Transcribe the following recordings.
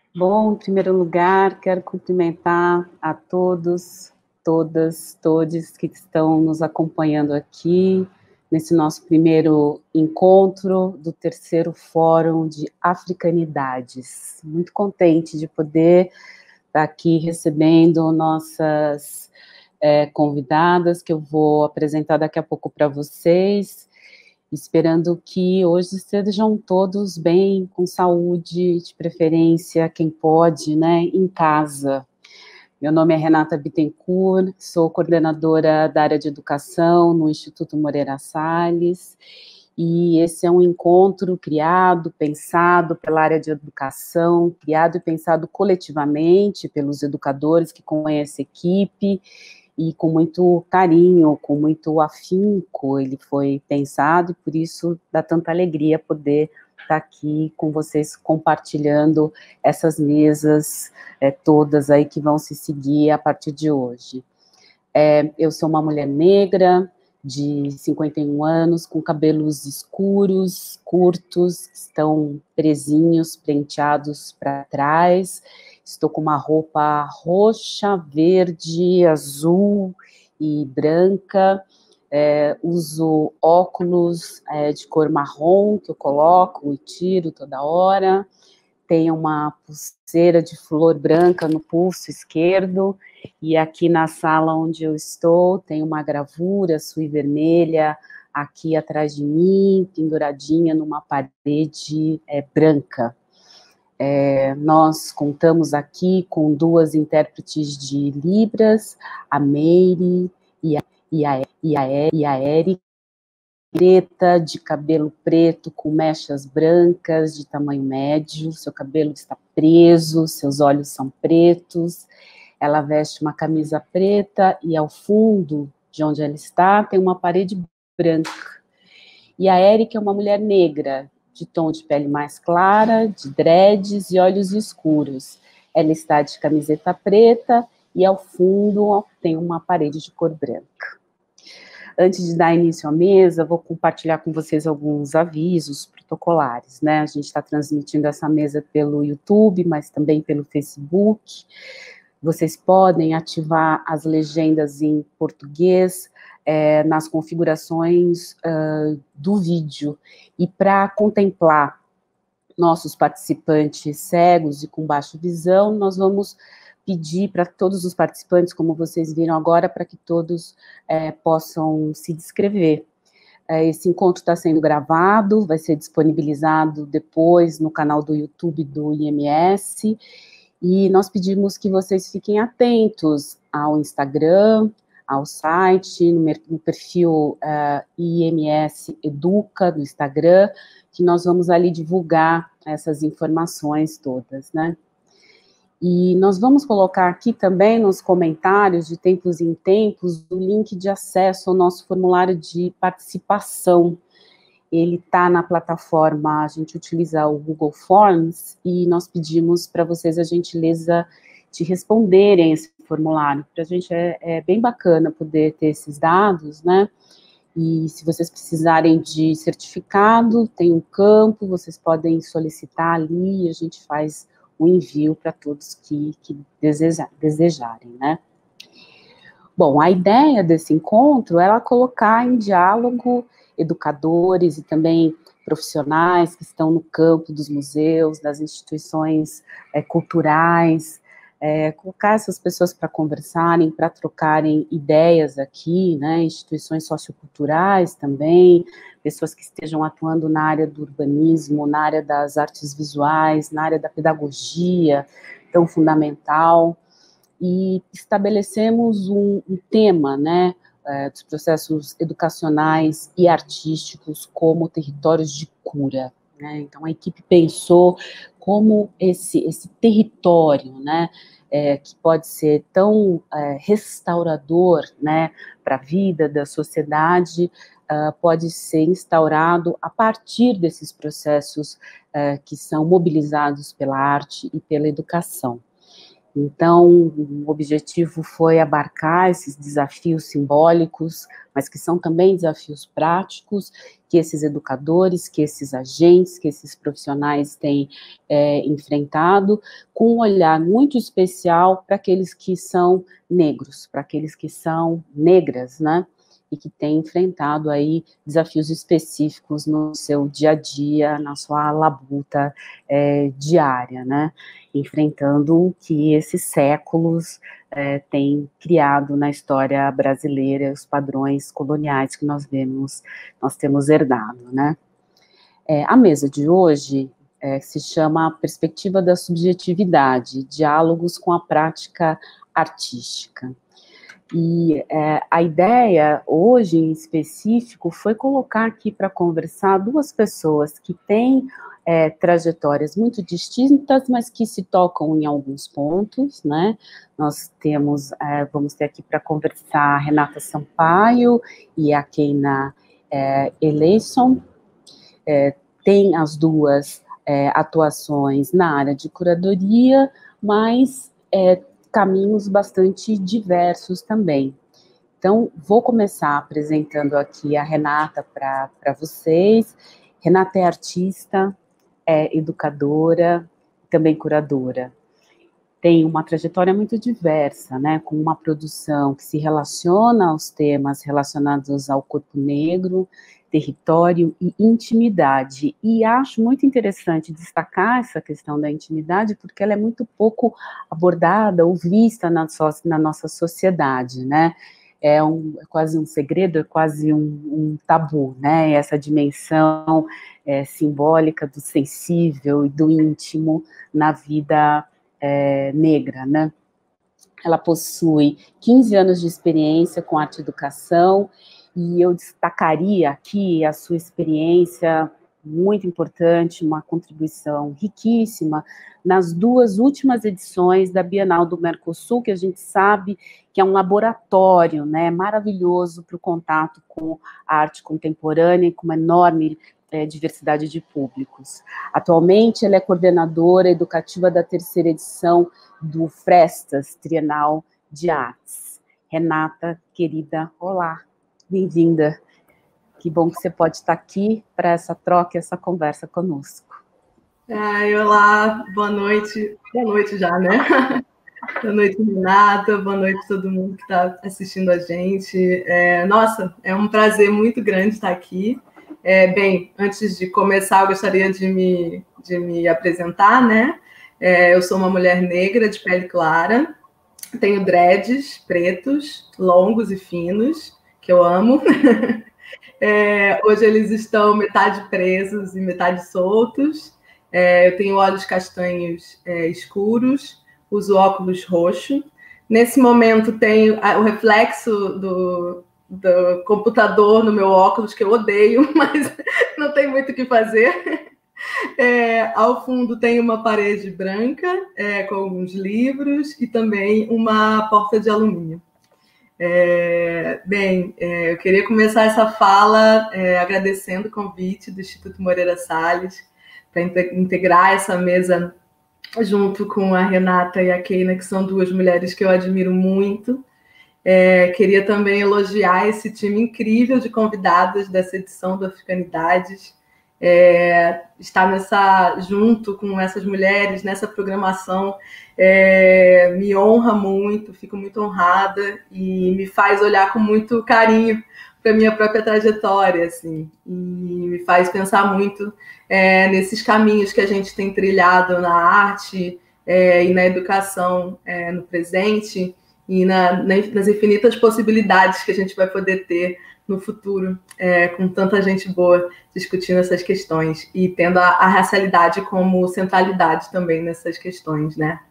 Bom, em primeiro lugar, quero cumprimentar a todos, todas, todes que estão nos acompanhando aqui nesse nosso primeiro encontro do terceiro Fórum de Africanidades. Muito contente de poder estar aqui recebendo nossas convidadas, que eu vou apresentar daqui a pouco para vocês, esperando que hoje estejam todos bem, com saúde, de preferência, quem pode, né, em casa. Meu nome é Renata Bittencourt, sou coordenadora da área de educação no Instituto Moreira Salles, e esse é um encontro criado, pensado pela área de educação, criado e pensado coletivamente pelos educadores que compõem essa equipe, e com muito carinho, com muito afinco ele foi pensado, e por isso dá tanta alegria poder estar aqui com vocês compartilhando essas mesas todas aí que vão se seguir a partir de hoje. Eu sou uma mulher negra, de 51 anos, com cabelos escuros, curtos, que estão presinhos, penteados para trás. Estou com uma roupa roxa, verde, azul e branca. Uso óculos de cor marrom, que eu coloco e tiro toda hora. Tenho uma pulseira de flor branca no pulso esquerdo, e aqui na sala onde eu estou tem uma gravura azul e vermelha aqui atrás de mim, penduradinha numa parede branca. Nós contamos aqui com duas intérpretes de Libras, a Meire e a Érica, preta, de cabelo preto, com mechas brancas, de tamanho médio, seu cabelo está preso, seus olhos são pretos, ela veste uma camisa preta e ao fundo de onde ela está tem uma parede branca. E a Érica é uma mulher negra, de tom de pele mais clara, de dreads e olhos escuros. Ela está de camiseta preta e ao fundo tem uma parede de cor branca. Antes de dar início à mesa, vou compartilhar com vocês alguns avisos protocolares, né? A gente está transmitindo essa mesa pelo YouTube, mas também pelo Facebook. Vocês podem ativar as legendas em português nas configurações do vídeo. E para contemplar nossos participantes cegos e com baixa visão, nós vamos pedir para todos os participantes, como vocês viram agora, para que todos possam se descrever. Esse encontro está sendo gravado, vai ser disponibilizado depois no canal do YouTube do IMS, e nós pedimos que vocês fiquem atentos ao Instagram, ao site, no perfil IMS Educa do Instagram, que nós vamos ali divulgar essas informações todas, né? E nós vamos colocar aqui também nos comentários, de tempos em tempos, o link de acesso ao nosso formulário de participação. Ele está na plataforma, a gente utiliza o Google Forms, e nós pedimos para vocês a gentileza de responderem esse formulário. Para a gente é bem bacana poder ter esses dados, né? E se vocês precisarem de certificado, tem um campo, vocês podem solicitar ali, e a gente faz o envio para todos que desejarem, né? Bom, a ideia desse encontro é colocar em diálogo educadores e também profissionais que estão no campo dos museus, das instituições culturais, colocar essas pessoas para conversarem, para trocarem ideias aqui, né, instituições socioculturais também, pessoas que estejam atuando na área do urbanismo, na área das artes visuais, na área da pedagogia, tão fundamental, e estabelecemos um tema, né, dos processos educacionais e artísticos como territórios de cura, né? Então a equipe pensou como esse território, né, que pode ser tão restaurador, né, para a vida da sociedade, pode ser instaurado a partir desses processos que são mobilizados pela arte e pela educação. Então, o objetivo foi abarcar esses desafios simbólicos, mas que são também desafios práticos, que esses educadores, que esses agentes, que esses profissionais têm enfrentado, com um olhar muito especial para aqueles que são negros, para aqueles que são negras, né? E que têm enfrentado aí desafios específicos no seu dia a dia, na sua labuta diária, né? Enfrentando o que esses séculos têm criado na história brasileira, os padrões coloniais que nós temos herdado, né? A mesa de hoje se chama Perspectiva da Subjetividade, Diálogos com a Prática Artística. E a ideia, hoje em específico, foi colocar aqui para conversar duas pessoas que têm trajetórias muito distintas, mas que se tocam em alguns pontos, né? Nós vamos ter aqui para conversar a Renata Sampaio e a Keina Eleison. Tem as duas atuações na área de curadoria, mas caminhos bastante diversos também. Então, vou começar apresentando aqui a Renata para vocês. Renata é artista, é educadora, também curadora. Tem uma trajetória muito diversa, né, com uma produção que se relaciona aos temas relacionados ao corpo negro, território e intimidade. E acho muito interessante destacar essa questão da intimidade, porque ela é muito pouco abordada ou vista na nossa sociedade, né? É quase um segredo, é quase um tabu, né? Essa dimensão simbólica do sensível e do íntimo na vida negra, né? Ela possui 15 anos de experiência com arte e educação, e eu destacaria aqui a sua experiência muito importante, uma contribuição riquíssima nas duas últimas edições da Bienal do Mercosul, que a gente sabe que é um laboratório, né, maravilhoso para o contato com a arte contemporânea, com uma enorme diversidade de públicos. Atualmente, ela é coordenadora educativa da terceira edição do Frestas Trienal de Artes. Renata, querida, olá, bem-vinda. Que bom que você pode estar aqui para essa troca, essa conversa conosco. Olá, boa noite já, né? Boa noite, Renata, boa noite a todo mundo que está assistindo a gente. Nossa, é um prazer muito grande estar aqui. Bem, antes de começar, eu gostaria de me apresentar, né? Eu sou uma mulher negra de pele clara, tenho dreads pretos, longos e finos, que eu amo. Hoje eles estão metade presos e metade soltos. Eu tenho olhos castanhos escuros, uso óculos roxo. Nesse momento tenho o reflexo do computador no meu óculos, que eu odeio, mas não tem muito o que fazer. Ao fundo tem uma parede branca com alguns livros e também uma porta de alumínio. Eu queria começar essa fala agradecendo o convite do Instituto Moreira Salles para integrar essa mesa junto com a Renata e a Keina, que são duas mulheres que eu admiro muito. Queria também elogiar esse time incrível de convidadas dessa edição do Africanidades. Estar junto com essas mulheres nessa programação me honra muito, fico muito honrada e me faz olhar com muito carinho para a minha própria trajetória, assim, e me faz pensar muito nesses caminhos que a gente tem trilhado na arte e na educação no presente e nas infinitas possibilidades que a gente vai poder ter no futuro, com tanta gente boa discutindo essas questões e tendo a racialidade como centralidade também nessas questões, né?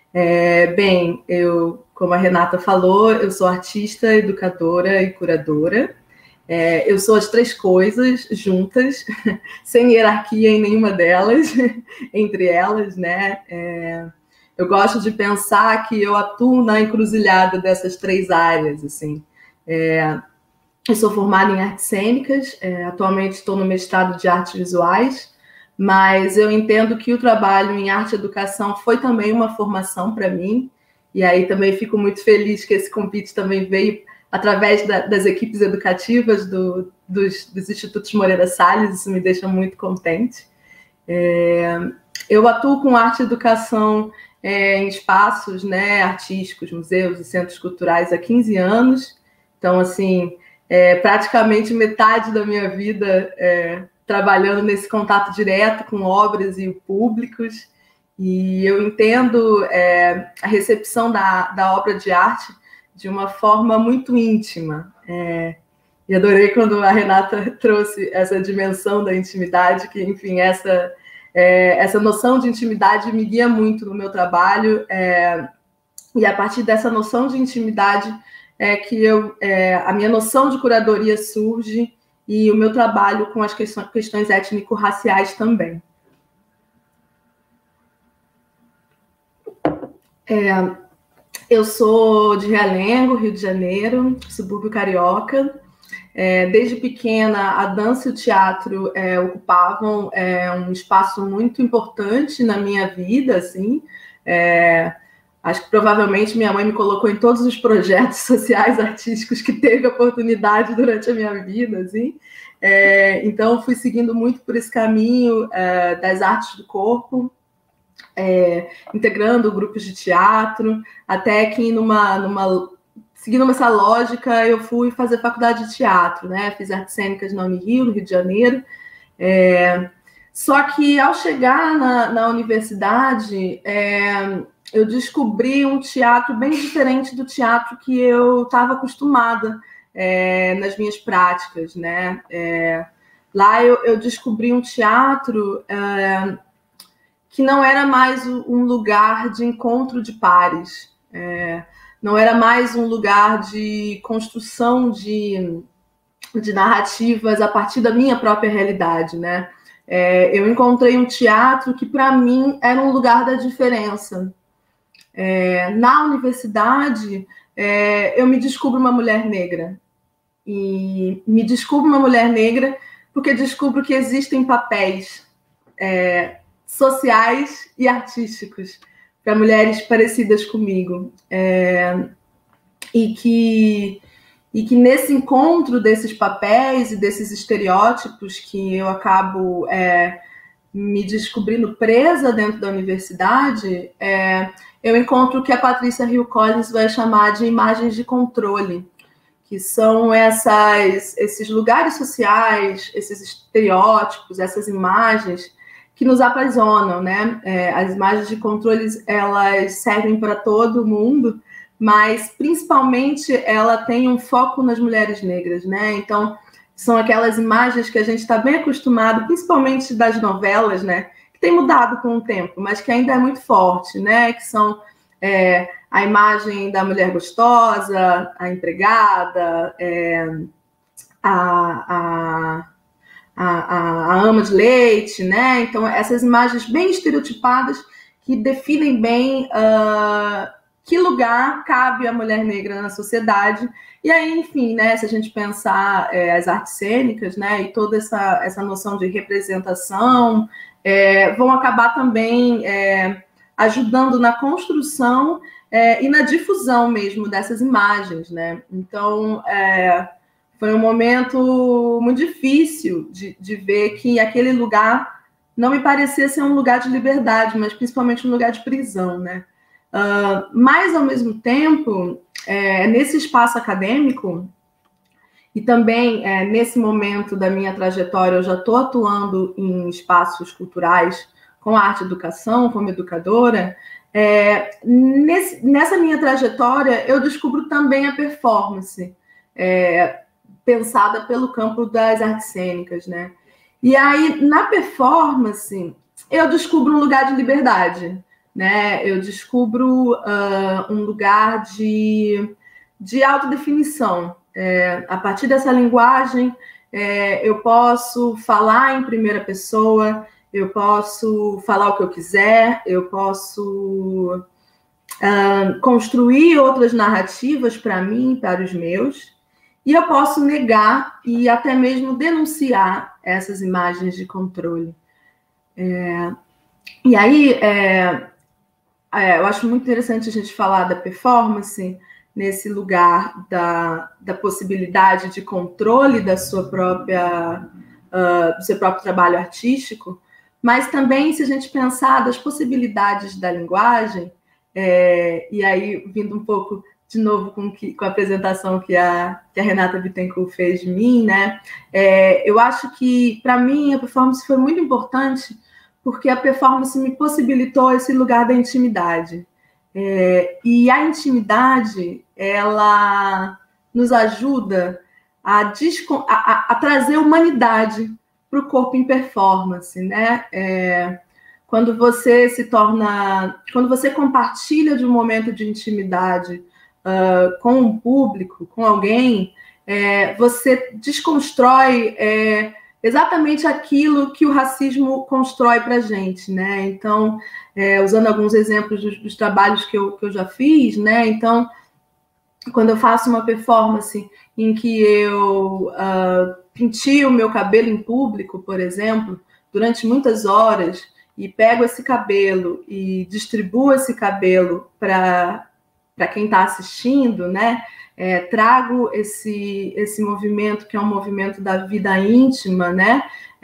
Como a Renata falou, eu sou artista, educadora e curadora. Eu sou as três coisas juntas, sem hierarquia em nenhuma delas, entre elas, né? Eu gosto de pensar que eu atuo na encruzilhada dessas três áreas, assim. Eu sou formada em artes cênicas, atualmente estou no mestrado de artes visuais, mas eu entendo que o trabalho em arte e educação foi também uma formação para mim, E aí também fico muito feliz que esse convite também veio através das equipes educativas dos Institutos Moreira Salles, isso me deixa muito contente. Eu atuo com arte e educação em espaços, né, artísticos, museus e centros culturais há 15 anos. Então, assim, praticamente metade da minha vida trabalhando nesse contato direto com obras e públicos. E eu entendo a recepção da obra de arte de uma forma muito íntima. E adorei quando a Renata trouxe essa dimensão da intimidade, que, enfim, essa noção de intimidade me guia muito no meu trabalho, e a partir dessa noção de intimidade que a minha noção de curadoria surge e o meu trabalho com as questões étnico-raciais também. Eu sou de Realengo, Rio de Janeiro, subúrbio carioca. Desde pequena, a dança e o teatro ocupavam um espaço muito importante na minha vida, assim. Acho que provavelmente minha mãe me colocou em todos os projetos sociais, artísticos que teve oportunidade durante a minha vida, assim. Então, fui seguindo muito por esse caminho das artes do corpo, integrando grupos de teatro, até que seguindo essa lógica, eu fui fazer faculdade de teatro, né? Fiz artes cênicas na Unirio, no Rio de Janeiro. Só que, ao chegar na universidade, eu descobri um teatro bem diferente do teatro que eu estava acostumada nas minhas práticas, né? Lá eu descobri um teatro que não era mais um lugar de encontro de pares, não era mais um lugar de construção de narrativas a partir da minha própria realidade, né? Eu encontrei um teatro que, para mim, era um lugar da diferença. Na universidade, eu me descubro uma mulher negra. E me descubro uma mulher negra porque descubro que existem papéis sociais e artísticos para mulheres parecidas comigo. E que nesse encontro desses papéis e desses estereótipos que eu acabo me descobrindo presa dentro da universidade, eu encontro o que a Patrícia Hill Collins vai chamar de imagens de controle, que são esses lugares sociais, esses estereótipos, essas imagens que nos aprisionam, né? As imagens de controles, elas servem para todo mundo, mas principalmente ela tem um foco nas mulheres negras, né? Então, são aquelas imagens que a gente está bem acostumado, principalmente das novelas, né? Que tem mudado com o tempo, mas que ainda é muito forte, né? Que são a imagem da mulher gostosa, a empregada, a ama de leite, né? Então, essas imagens bem estereotipadas que definem bem que lugar cabe a mulher negra na sociedade. E aí, enfim, né, se a gente pensar as artes cênicas, né, e toda essa noção de representação, vão acabar também ajudando na construção e na difusão mesmo dessas imagens, né? Então, foi um momento muito difícil de ver que aquele lugar não me parecia ser um lugar de liberdade, mas principalmente um lugar de prisão, né? Mas, ao mesmo tempo, nesse espaço acadêmico, e também nesse momento da minha trajetória, eu já estou atuando em espaços culturais com arte e educação, como educadora, nessa minha trajetória, eu descubro também a performance, pensada pelo campo das artes cênicas, né? E aí, na performance, eu descubro um lugar de liberdade, né? Eu descubro um lugar de autodefinição. A partir dessa linguagem, eu posso falar em primeira pessoa, eu posso falar o que eu quiser, eu posso construir outras narrativas para mim, para os meus, e eu posso negar e até mesmo denunciar essas imagens de controle. E aí, eu acho muito interessante a gente falar da performance nesse lugar da possibilidade de controle da sua própria, do seu próprio trabalho artístico, mas também se a gente pensar das possibilidades da linguagem, e aí vindo um pouco de novo com a apresentação que a Renata Bittencourt fez de mim, né? Eu acho que, para mim, a performance foi muito importante porque a performance me possibilitou esse lugar da intimidade. E a intimidade, ela nos ajuda a trazer humanidade para o corpo em performance, né? Quando você compartilha de um momento de intimidade com um público, com alguém, você desconstrói exatamente aquilo que o racismo constrói para a gente, né? Então, usando alguns exemplos dos trabalhos que eu já fiz, né? Então, quando eu faço uma performance em que eu pintio o meu cabelo em público, por exemplo, durante muitas horas, e pego esse cabelo e distribuo esse cabelo para quem está assistindo, né? Trago esse movimento, que é um movimento da vida íntima, né?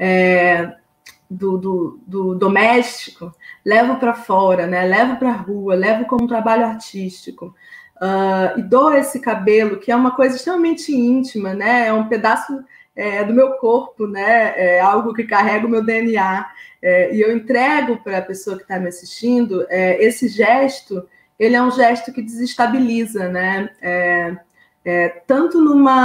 Do doméstico, levo para fora, né? Levo para a rua, levo como um trabalho artístico. E dou esse cabelo, que é uma coisa extremamente íntima, né? É um pedaço do meu corpo, né? É algo que carrega o meu DNA. E eu entrego para a pessoa que está me assistindo esse gesto. Ele é um gesto que desestabiliza, né? Tanto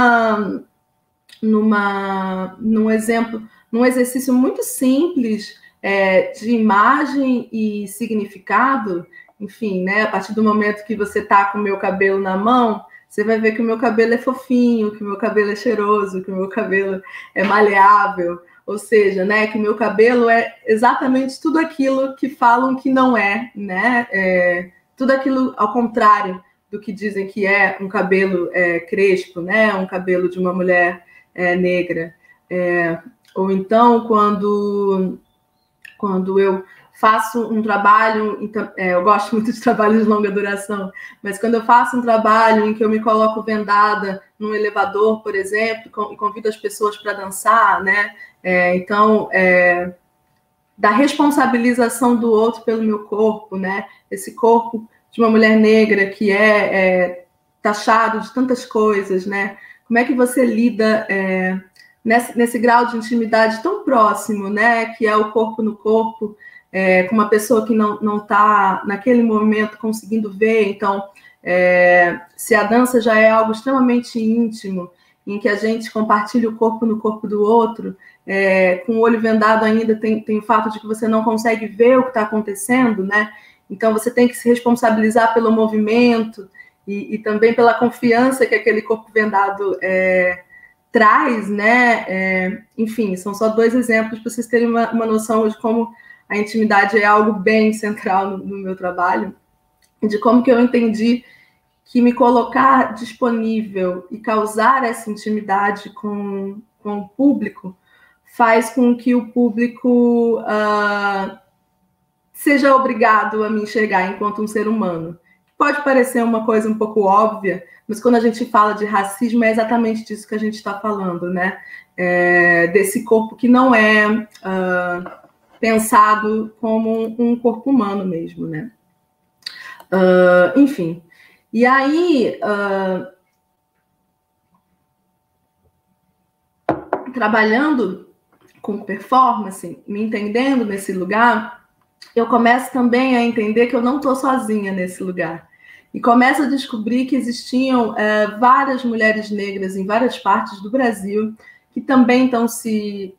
num exemplo, num exercício muito simples de imagem e significado, enfim, né? A partir do momento que você está com o meu cabelo na mão, você vai ver que o meu cabelo é fofinho, que o meu cabelo é cheiroso, que o meu cabelo é maleável, ou seja, né, que o meu cabelo é exatamente tudo aquilo que falam que não é, né? Tudo aquilo ao contrário do que dizem que é um cabelo crespo, né? Um cabelo de uma mulher negra. Ou então, quando eu faço um trabalho, eu gosto muito de trabalhos de longa duração, mas quando eu faço um trabalho em que eu me coloco vendada num elevador, por exemplo, e convido as pessoas para dançar, né? Então, da responsabilização do outro pelo meu corpo, né? Esse corpo de uma mulher negra que é taxado de tantas coisas, né? Como é que você lida nesse grau de intimidade tão próximo, né? Que é o corpo no corpo, com uma pessoa que não está naquele momento conseguindo ver. Então, se a dança já é algo extremamente íntimo, em que a gente compartilha o corpo no corpo do outro, com o olho vendado ainda tem o fato de que você não consegue ver o que está acontecendo, né? Então, você tem que se responsabilizar pelo movimento e também pela confiança que aquele corpo vendado traz, né? Enfim, são só 2 exemplos para vocês terem uma noção de como a intimidade é algo bem central no meu trabalho, de como que eu entendi que me colocar disponível e causar essa intimidade com o público faz com que o público seja obrigado a me enxergar enquanto um ser humano. Pode parecer uma coisa um pouco óbvia, mas quando a gente fala de racismo, é exatamente disso que a gente está falando, né? Desse corpo que não é pensado como um corpo humano mesmo, né? Enfim. E aí, trabalhando com performance, me entendendo nesse lugar, eu começo também a entender que eu não estou sozinha nesse lugar. E começo a descobrir que existiam várias mulheres negras em várias partes do Brasil que também estão se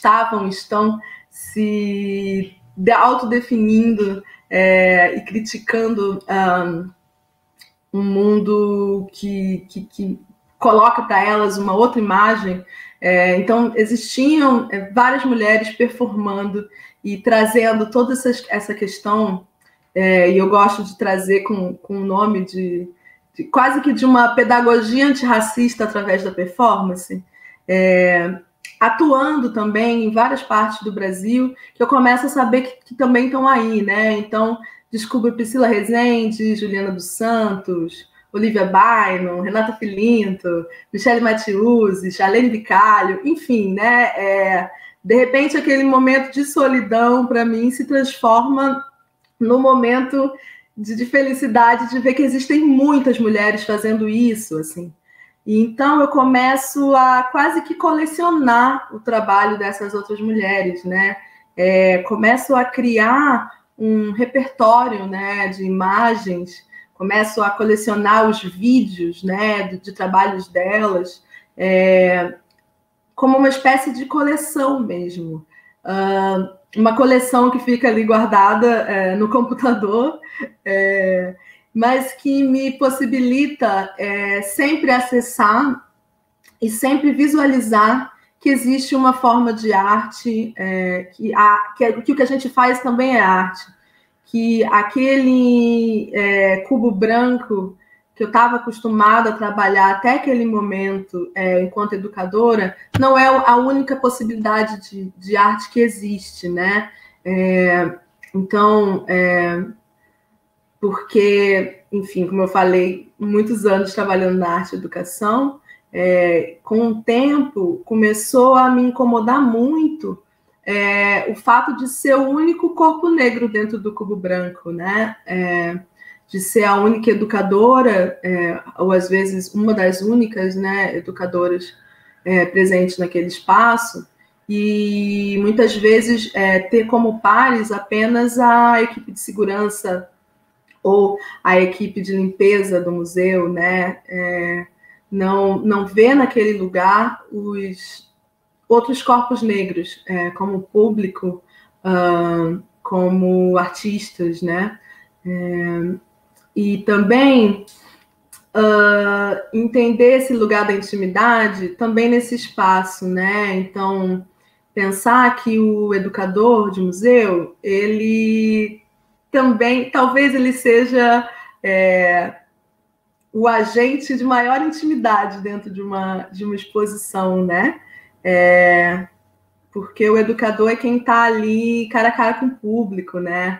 autodefinindo e criticando um mundo que coloca para elas uma outra imagem. Então, existiam várias mulheres performando e trazendo toda essa questão, e eu gosto de trazer com o nome de quase que de uma pedagogia antirracista através da performance, atuando também em várias partes do Brasil, que eu começo a saber que também estão aí, né? Então, descubro Priscila Rezende, Juliana dos Santos, Olivia Bynum, Renata Filinto, Michele Mathiuzzi, Charlene Bicalho, enfim, né? De repente, aquele momento de solidão, para mim, se transforma no momento de felicidade de ver que existem muitas mulheres fazendo isso, assim. E então eu começo a quase que colecionar o trabalho dessas outras mulheres, né? Começo a criar um repertório, né, de imagens, começo a colecionar os vídeos, né, de trabalhos delas, como uma espécie de coleção mesmo. Uma coleção que fica ali guardada no computador, mas que me possibilita sempre acessar e sempre visualizar que existe uma forma de arte, que o que a gente faz também é arte, que aquele cubo branco que eu estava acostumada a trabalhar até aquele momento, enquanto educadora, não é a única possibilidade de arte que existe, né? Então, porque, enfim, como eu falei, muitos anos trabalhando na arte e educação, com o tempo começou a me incomodar muito o fato de ser o único corpo negro dentro do cubo branco, né? De ser a única educadora, ou às vezes uma das únicas, né, educadoras presentes naquele espaço, e muitas vezes ter como pares apenas a equipe de segurança ou a equipe de limpeza do museu, né? Não vê naquele lugar os outros corpos negros, como público, como artistas, né? E também entender esse lugar da intimidade também nesse espaço, né? Então, pensar que o educador de museu, ele também, talvez ele seja o agente de maior intimidade dentro de uma exposição, né? Porque o educador é quem está ali cara a cara com o público, né?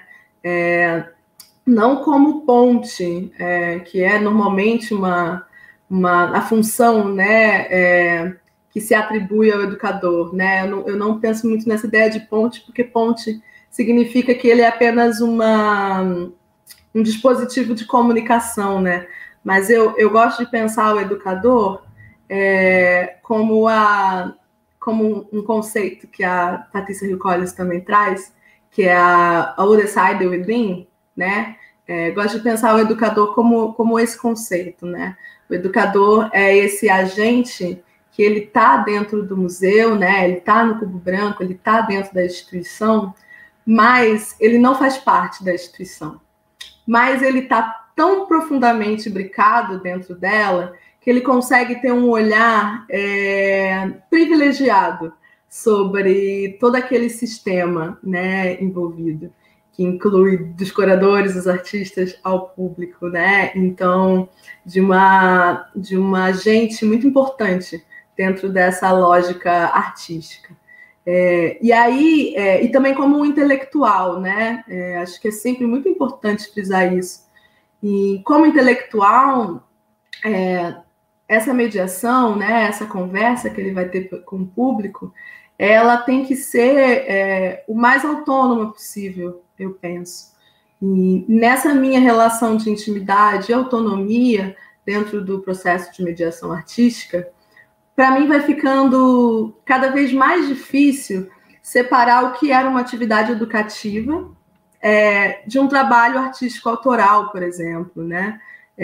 Não como ponte, que é normalmente a função, né, que se atribui ao educador, né? Eu não penso muito nessa ideia de ponte, porque ponte significa que ele é apenas um dispositivo de comunicação, né? Mas eu gosto de pensar o educador como um conceito que a Patrícia Hill Collins também traz, que é a Other Side Within, né? Gosto de pensar o educador como esse conceito, né? O educador é esse agente que ele está dentro do museu, né? Ele está no cubo branco, ele está dentro da instituição, mas ele não faz parte da instituição. Mas ele está tão profundamente imbricado dentro dela que ele consegue ter um olhar privilegiado sobre todo aquele sistema, né, envolvido, que inclui dos curadores, dos artistas, ao público, né? Então, de uma gente muito importante dentro dessa lógica artística. E aí, e também como um intelectual, né? Acho que é sempre muito importante frisar isso. E como intelectual, essa mediação, né, essa conversa que ele vai ter com o público, ela tem que ser o mais autônoma possível, eu penso. E nessa minha relação de intimidade e autonomia dentro do processo de mediação artística, para mim vai ficando cada vez mais difícil separar o que era uma atividade educativa de um trabalho artístico autoral, por exemplo, né?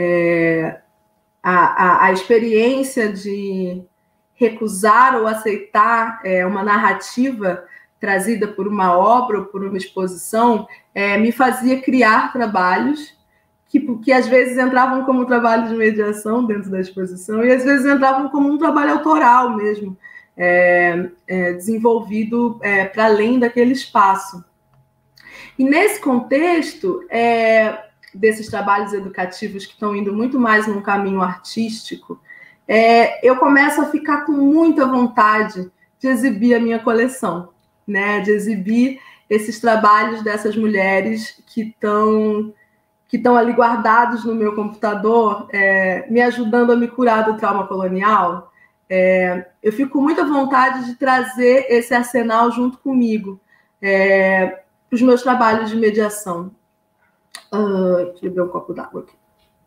A experiência de recusar ou aceitar uma narrativa trazida por uma obra ou por uma exposição me fazia criar trabalhos que às vezes entravam como trabalho de mediação dentro da exposição e às vezes entravam como um trabalho autoral mesmo, desenvolvido para além daquele espaço. E nesse contexto desses trabalhos educativos que estão indo muito mais num caminho artístico, eu começo a ficar com muita vontade de exibir a minha coleção, né? De exibir esses trabalhos dessas mulheres que estão ali guardados no meu computador, me ajudando a me curar do trauma colonial, eu fico com muita vontade de trazer esse arsenal junto comigo para os meus trabalhos de mediação. Deixa eu ver um copo d'água aqui.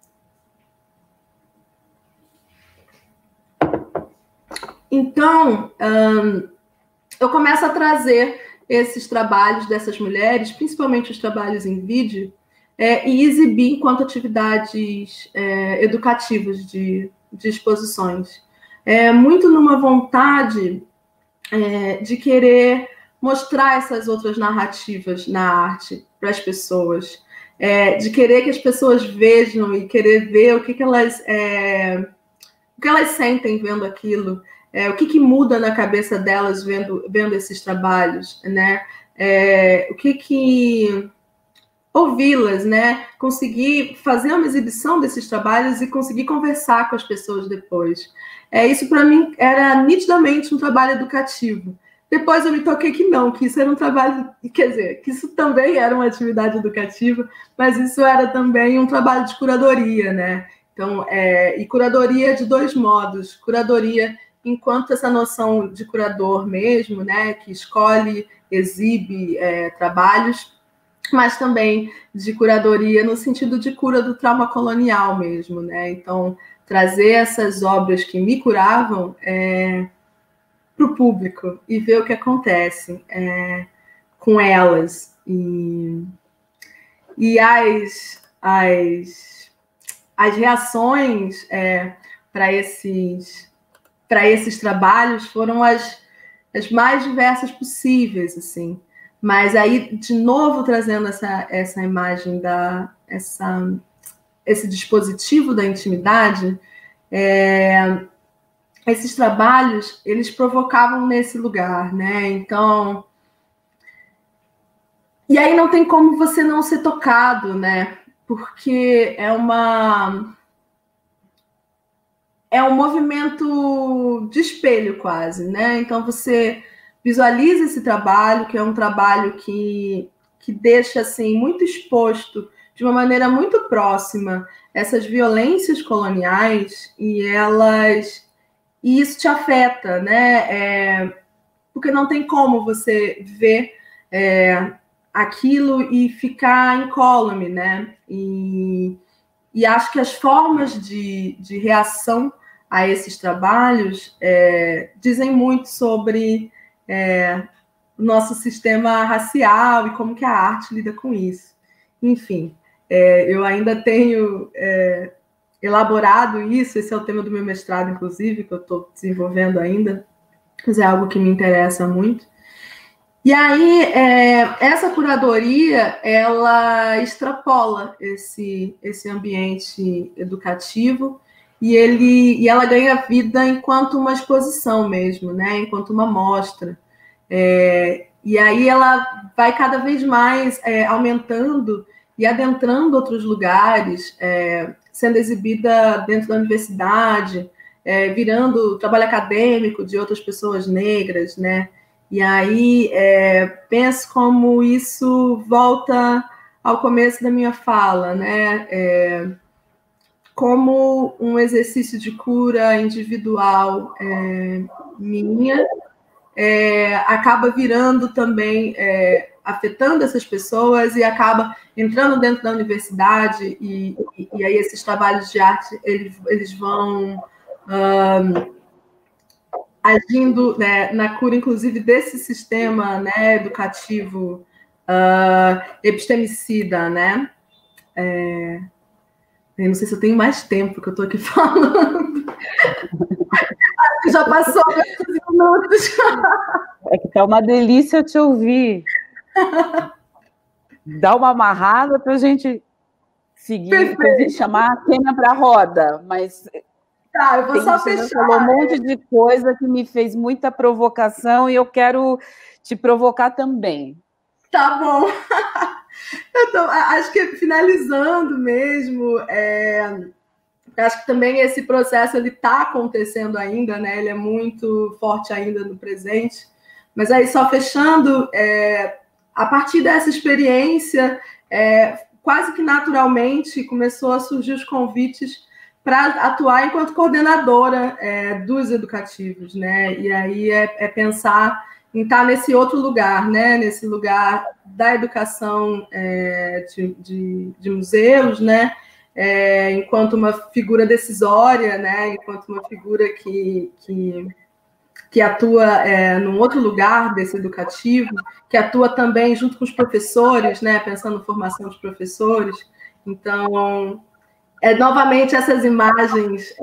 Então, eu começo a trazer esses trabalhos dessas mulheres, principalmente os trabalhos em vídeo, e exibir enquanto atividades educativas de exposições. Muito numa vontade de querer mostrar essas outras narrativas na arte para as pessoas, de querer que as pessoas vejam e querer ver o que elas sentem vendo aquilo, o que muda na cabeça delas vendo esses trabalhos, né? O que ouvi-las, né? Conseguir fazer uma exibição desses trabalhos e conseguir conversar com as pessoas depois. Isso, para mim, era nitidamente um trabalho educativo. Depois eu me toquei que não, que isso era um trabalho... Quer dizer, que isso também era uma atividade educativa, mas isso era também um trabalho de curadoria, né? Então, e curadoria de dois modos. Curadoria enquanto essa noção de curador mesmo, né? Que escolhe, exibe trabalhos, mas também de curadoria no sentido de cura do trauma colonial mesmo, né? Então, trazer essas obras que me curavam para o público e ver o que acontece com elas. E as reações para esses trabalhos foram as mais diversas possíveis, assim. Mas aí, de novo, trazendo essa imagem, esse dispositivo da intimidade, esses trabalhos, eles provocavam nesse lugar, né? Então... E aí não tem como você não ser tocado, né? Porque é um movimento de espelho quase, né? Então você visualiza esse trabalho, que é um trabalho que deixa assim muito exposto, de uma maneira muito próxima, essas violências coloniais, e isso te afeta, né? Porque não tem como você ver aquilo e ficar incólume, né? E acho que as formas de reação a esses trabalhos dizem muito sobre o nosso sistema racial e como que a arte lida com isso. Enfim, eu ainda tenho elaborado isso, esse é o tema do meu mestrado, inclusive, que eu estou desenvolvendo ainda, mas é algo que me interessa muito. E aí, essa curadoria, ela extrapola esse ambiente educativo e ela ganha vida enquanto uma exposição mesmo, né? Enquanto uma mostra. E aí ela vai cada vez mais aumentando e adentrando outros lugares, sendo exibida dentro da universidade, virando trabalho acadêmico de outras pessoas negras, né? E aí penso como isso volta ao começo da minha fala, né? Como um exercício de cura individual minha acaba virando também, afetando essas pessoas e acaba entrando dentro da universidade e aí esses trabalhos de arte eles vão agindo, né, na cura, inclusive, desse sistema, né, educativo epistemicida, né? Eu não sei se eu tenho mais tempo que eu estou aqui falando. Acho que já passou 20 minutos. É que tá uma delícia te ouvir. Dá uma amarrada para a gente seguir, chamar a Kênia para a roda, mas... Tá, eu vou só fechar. Você falou um monte de coisa que me fez muita provocação e eu quero te provocar também. Tá bom. Então, acho que finalizando mesmo, acho que também esse processo ele está acontecendo ainda, né? Ele é muito forte ainda no presente. Mas aí, só fechando, a partir dessa experiência, quase que naturalmente começou a surgir os convites para atuar enquanto coordenadora dos educativos, né? E aí pensar em estar nesse outro lugar, né? Nesse lugar da educação de museus, né? Enquanto uma figura decisória, né? Enquanto uma figura que atua num outro lugar desse educativo, que atua também junto com os professores, né? Pensando na formação dos professores. Então, novamente essas imagens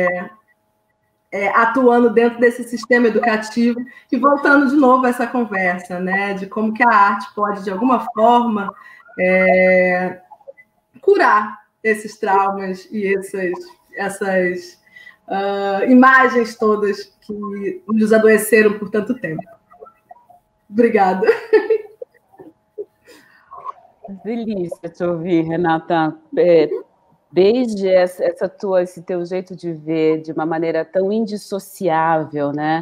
atuando dentro desse sistema educativo e voltando de novo a essa conversa, né, de como que a arte pode, de alguma forma, curar esses traumas e essas imagens todas que nos adoeceram por tanto tempo. Obrigada. Delícia te ouvir, Renata. Desde esse teu jeito de ver de uma maneira tão indissociável, né?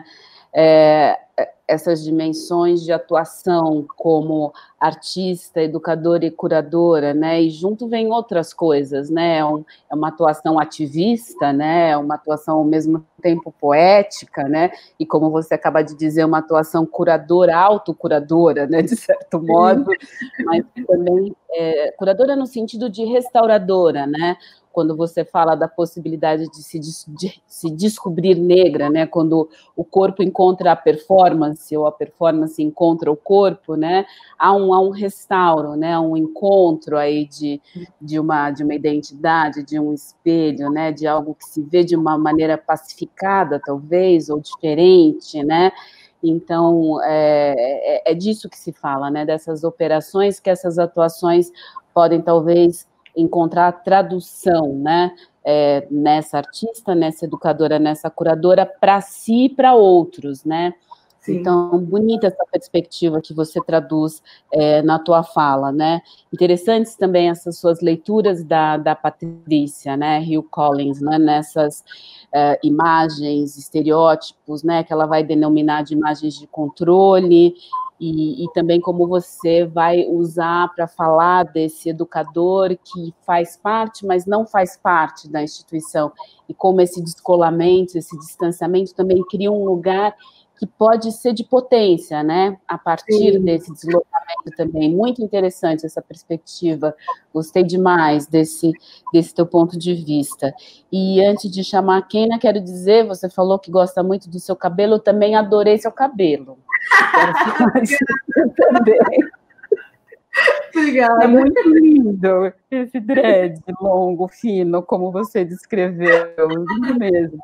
Essas dimensões de atuação como artista, educadora e curadora, né? E junto vem outras coisas, né? É uma atuação ativista, né? É uma atuação ao mesmo tempo poética, né? E como você acaba de dizer, uma atuação curadora, autocuradora, né? De certo modo, mas também curadora no sentido de restauradora, né? Quando você fala da possibilidade de se descobrir negra, né? Quando o corpo encontra a performance, ou a performance encontra o corpo, né? Há um restauro, né? Um encontro aí de uma identidade, de um espelho, né? De algo que se vê de uma maneira pacificada, talvez, ou diferente, né? Então, é disso que se fala, né? Dessas operações, que essas atuações podem, talvez, encontrar tradução, né? Nessa artista, nessa educadora, nessa curadora, para si e para outros, né? Sim. Então, bonita essa perspectiva que você traduz na tua fala, né? Interessantes também essas suas leituras da Patrícia, né? Hill Collins, né? Nessas imagens, estereótipos, né? Que ela vai denominar de imagens de controle, e também como você vai usar para falar desse educador que faz parte, mas não faz parte da instituição, e como esse descolamento, esse distanciamento também cria um lugar que pode ser de potência, né? A partir desse deslocamento também. Muito interessante essa perspectiva. Gostei demais desse teu ponto de vista. E antes de chamar a Keina, quero dizer, você falou que gosta muito do seu cabelo, eu também adorei seu cabelo. Quero falar isso também. Obrigada. É muito lindo esse dread longo, fino, como você descreveu. Lindo mesmo.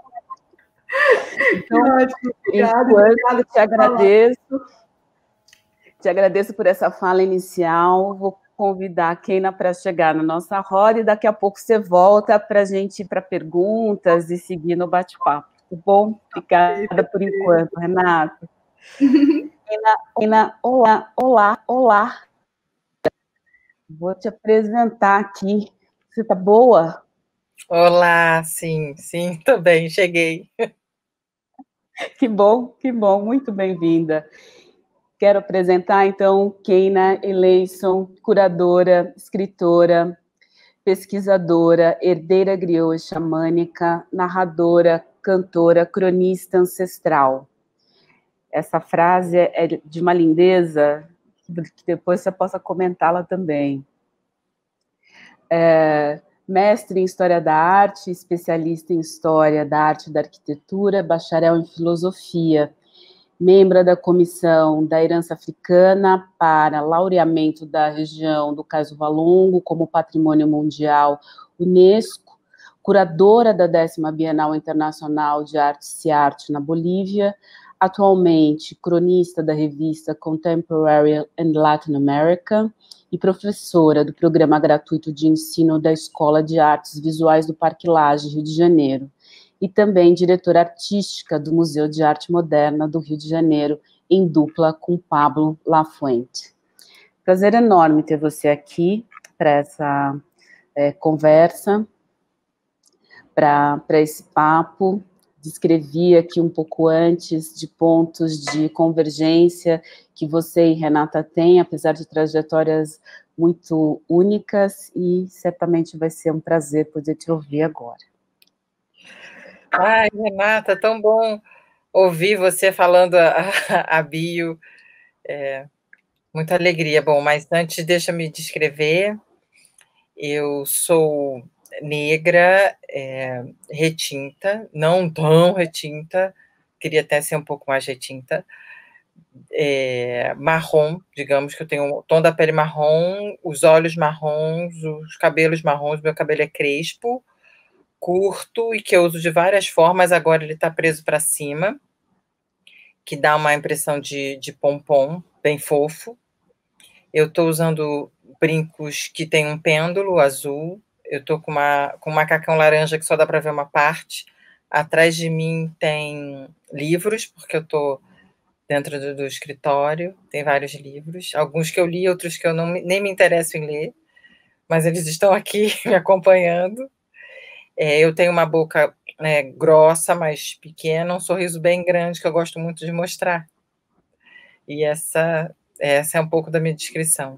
Então, enquanto te agradeço por essa fala inicial, vou convidar a Keina para chegar na nossa roda e daqui a pouco você volta para a gente ir para perguntas e seguir no bate-papo, tá bom? Obrigada por enquanto, Renata. Keina, olá. Vou te apresentar aqui. Você tá boa? Olá, sim, tô bem, cheguei. Que bom, muito bem-vinda. Quero apresentar, então, Keina Eleison, curadora, escritora, pesquisadora, herdeira griot xamânica, narradora, cantora, cronista ancestral. Essa frase é de uma lindeza que depois você possa comentá-la também. Mestre em História da Arte, especialista em História da Arte e da Arquitetura, bacharel em Filosofia, membro da Comissão da Herança Africana para laureamento da região do Kaisuva-Longo como Patrimônio Mundial Unesco, curadora da 10ª Bienal Internacional de Arte Ciarte na Bolívia, atualmente cronista da revista Contemporary and Latin America e professora do programa gratuito de ensino da Escola de Artes Visuais do Parque Lage, Rio de Janeiro, e também diretora artística do Museu de Arte Moderna do Rio de Janeiro, em dupla com Pablo Lafuente. Prazer enorme ter você aqui para essa conversa, para esse papo. descrevi aqui um pouco antes, de pontos de convergência que você e Renata têm, apesar de trajetórias muito únicas, e certamente vai ser um prazer poder te ouvir agora. Ai, Renata, tão bom ouvir você falando a bio, muita alegria. Bom, mas antes deixa eu me descrever. Eu sou negra, retinta, não tão retinta, queria até ser um pouco mais retinta, marrom, digamos que eu tenho o tom da pele marrom, os olhos marrons, os cabelos marrons, meu cabelo é crespo, curto e que eu uso de várias formas, agora ele está preso para cima, que dá uma impressão de pompom, bem fofo. Eu estou usando brincos que tem um pêndulo azul, eu estou com um macacão laranja que só dá para ver uma parte, atrás de mim tem livros, porque eu estou dentro do escritório, tem vários livros, alguns que eu li, outros que eu nem me interesso em ler, mas eles estão aqui me acompanhando. Eu tenho uma boca grossa, mas pequena, um sorriso bem grande que eu gosto muito de mostrar. E essa é um pouco da minha descrição.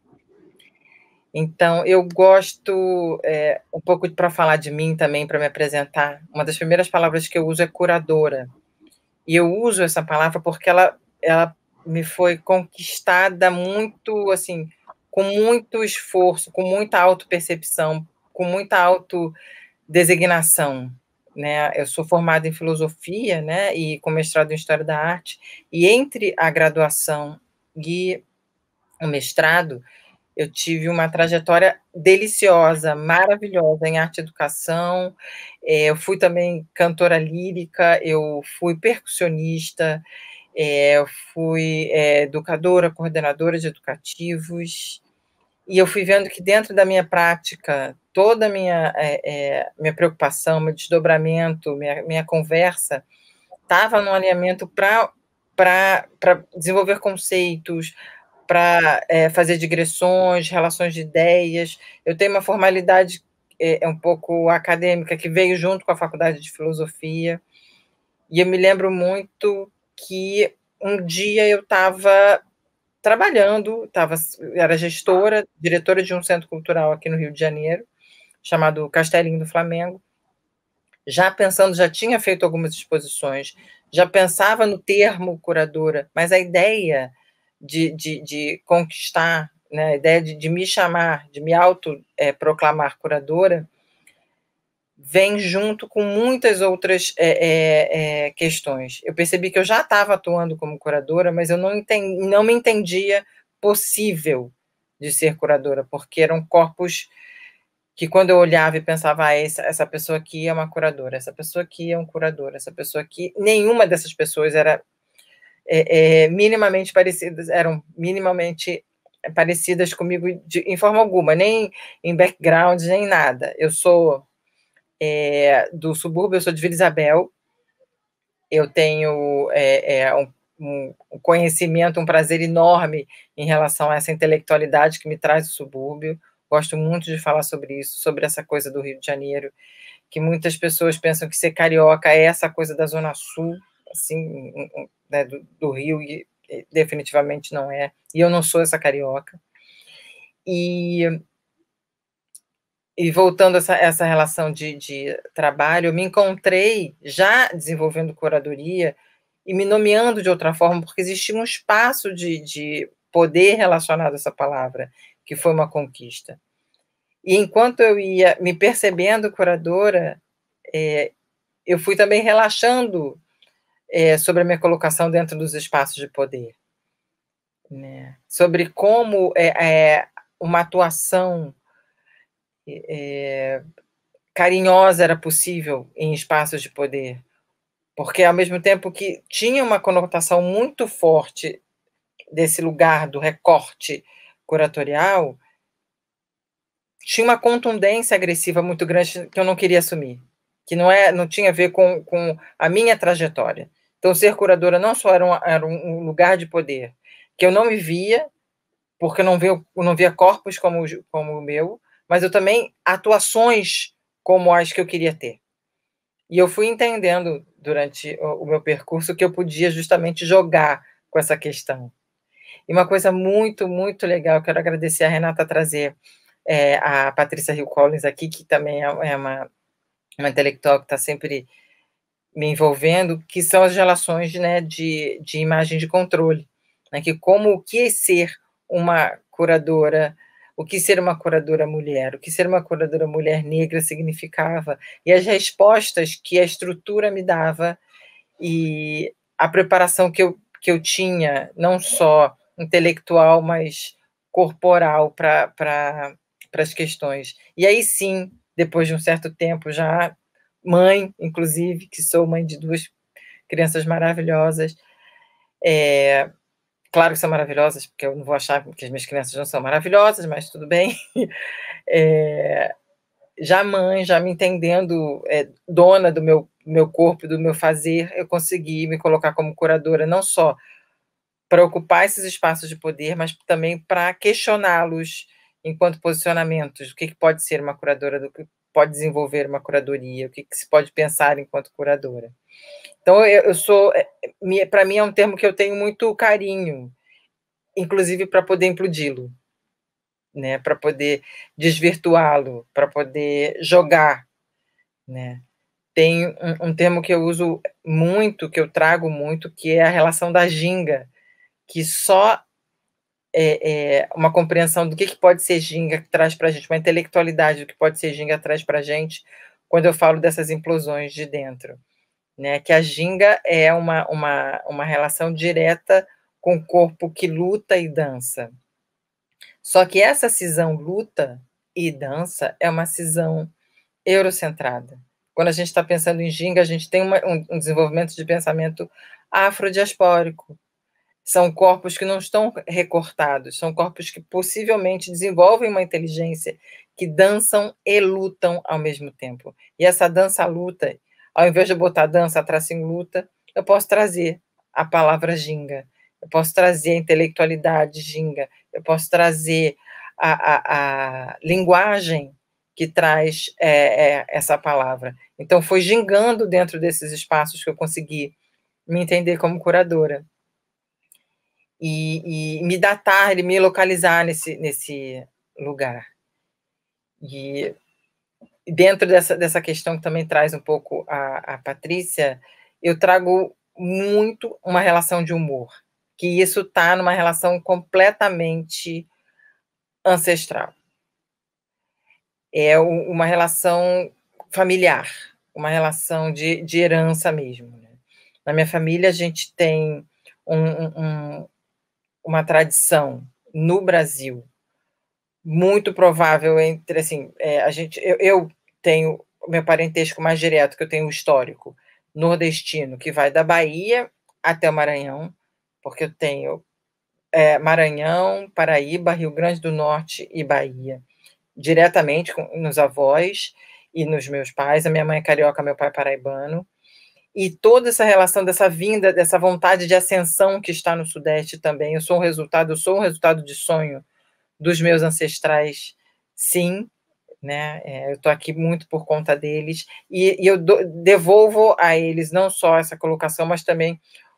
Então, eu gosto, um pouco para falar de mim também, para me apresentar, uma das primeiras palavras que eu uso é curadora. E eu uso essa palavra porque ela me foi conquistada muito, assim, com muito esforço, com muita autopercepção, com muita autodesignação, né? Eu sou formada em filosofia, né, e com mestrado em História da Arte, e entre a graduação e o mestrado, eu tive uma trajetória deliciosa, maravilhosa em arte e educação, eu fui também cantora lírica, eu fui percussionista, eu fui educadora, coordenadora de educativos, e eu fui vendo que dentro da minha prática, toda a minha preocupação, meu desdobramento, minha conversa, estava no alinhamento para desenvolver conceitos, para fazer digressões, relações de ideias. Eu tenho uma formalidade um pouco acadêmica que veio junto com a faculdade de filosofia, e eu me lembro muito que um dia eu estava trabalhando, era gestora, diretora de um centro cultural aqui no Rio de Janeiro, chamado Castelinho do Flamengo, já tinha feito algumas exposições, já pensava no termo curadora, mas a ideia de conquistar, né, a ideia de me chamar, de me autoproclamar curadora, vem junto com muitas outras questões. Eu percebi que eu já estava atuando como curadora, mas eu não me entendia possível de ser curadora, porque eram corpos que quando eu olhava e pensava, essa pessoa aqui é uma curadora, essa pessoa aqui é um curador, essa pessoa aqui, nenhuma dessas pessoas era minimamente parecidas, eram minimamente parecidas comigo em forma alguma, nem em background, nem nada. Eu sou do subúrbio, eu sou de Vila Isabel, eu tenho um conhecimento, um prazer enorme em relação a essa intelectualidade que me traz do subúrbio, gosto muito de falar sobre isso, sobre essa coisa do Rio de Janeiro, que muitas pessoas pensam que ser carioca é essa coisa da Zona Sul, assim, né, do Rio, e definitivamente não é, e eu não sou essa carioca. E voltando a essa relação de trabalho, eu me encontrei já desenvolvendo curadoria e me nomeando de outra forma, porque existia um espaço de poder relacionado a essa palavra, que foi uma conquista. E enquanto eu ia me percebendo curadora, eu fui também relaxando sobre a minha colocação dentro dos espaços de poder, né? Sobre como uma atuação carinhosa era possível em espaços de poder, porque ao mesmo tempo que tinha uma conotação muito forte desse lugar do recorte curatorial, tinha uma contundência agressiva muito grande que eu não queria assumir, que não tinha a ver com a minha trajetória. Então, ser curadora não só era um lugar de poder, que eu não me via, porque eu não via corpos como o meu, mas eu também atuações como as que eu queria ter. E eu fui entendendo durante o meu percurso que eu podia justamente jogar com essa questão. E uma coisa muito, muito legal, quero agradecer a Renata trazer a Patrícia Hill Collins aqui, que também é uma intelectual que está sempre me envolvendo, que são as relações, né, de imagem de controle, né, que como o que é ser uma curadora, o que ser uma curadora mulher, o que ser uma curadora mulher negra significava, e as respostas que a estrutura me dava, e a preparação que eu tinha, não só intelectual, mas corporal para as questões. E aí sim, depois de um certo tempo, já mãe, inclusive, que sou mãe de 2 crianças maravilhosas, claro que são maravilhosas, porque eu não vou achar que as minhas crianças não são maravilhosas, mas tudo bem. Já mãe, já me entendendo dona do meu corpo, do meu fazer, eu consegui me colocar como curadora, não só para ocupar esses espaços de poder, mas também para questioná-los enquanto posicionamentos. O que pode ser uma curadora, do que pode desenvolver uma curadoria, o que se pode pensar enquanto curadora. Então, eu sou... Para mim, é um termo que eu tenho muito carinho, inclusive para poder implodi-lo, né? Para poder desvirtuá-lo, para poder jogar, né? Tem um termo que eu uso muito, que eu trago muito, que é a relação da ginga, que só uma compreensão do que pode ser ginga que traz para a gente, uma intelectualidade do que pode ser ginga traz para a gente, quando eu falo dessas implosões de dentro, né? Que a ginga é uma relação direta com o corpo que luta e dança. Só que essa cisão luta e dança é uma cisão eurocentrada. Quando a gente está pensando em ginga, a gente tem um desenvolvimento de pensamento afrodiaspórico. São corpos que não estão recortados, são corpos que possivelmente desenvolvem uma inteligência, que dançam e lutam ao mesmo tempo. E essa dança-luta, ao invés de botar dança, tracinho luta, eu posso trazer a palavra ginga, eu posso trazer a intelectualidade ginga, eu posso trazer a linguagem que traz essa palavra. Então, foi gingando dentro desses espaços que eu consegui me entender como curadora. E me datar, me localizar nesse lugar. E dentro dessa questão que também traz um pouco a Patrícia, eu trago muito uma relação de humor, que isso está numa relação completamente ancestral. É uma relação familiar, uma relação de herança mesmo, né? Na minha família, a gente tem uma tradição no Brasil muito provável entre, assim, eu tenho o meu parentesco mais direto, que eu tenho o histórico nordestino, que vai da Bahia até o Maranhão, porque eu tenho Maranhão, Paraíba, Rio Grande do Norte e Bahia, diretamente nos avós e nos meus pais. A minha mãe é carioca, meu pai é paraibano. E toda essa relação dessa vinda, dessa vontade de ascensão que está no Sudeste também. Eu sou um resultado de sonho dos meus ancestrais, sim, né? Eu estou aqui muito por conta deles, e eu devolvo a eles não só essa colocação, mas também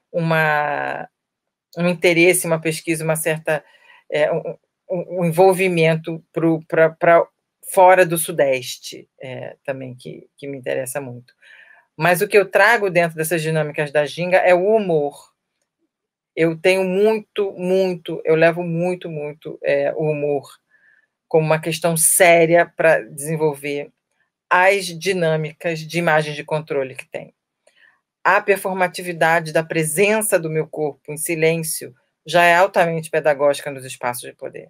um interesse, uma pesquisa, uma certa um envolvimento para fora do Sudeste, também, que me interessa muito. Mas o que eu trago dentro dessas dinâmicas da ginga é o humor. Eu tenho eu levo muito o humor como uma questão séria para desenvolver as dinâmicas de imagem de controle que tem. A performatividade da presença do meu corpo em silêncio já é altamente pedagógica nos espaços de poder.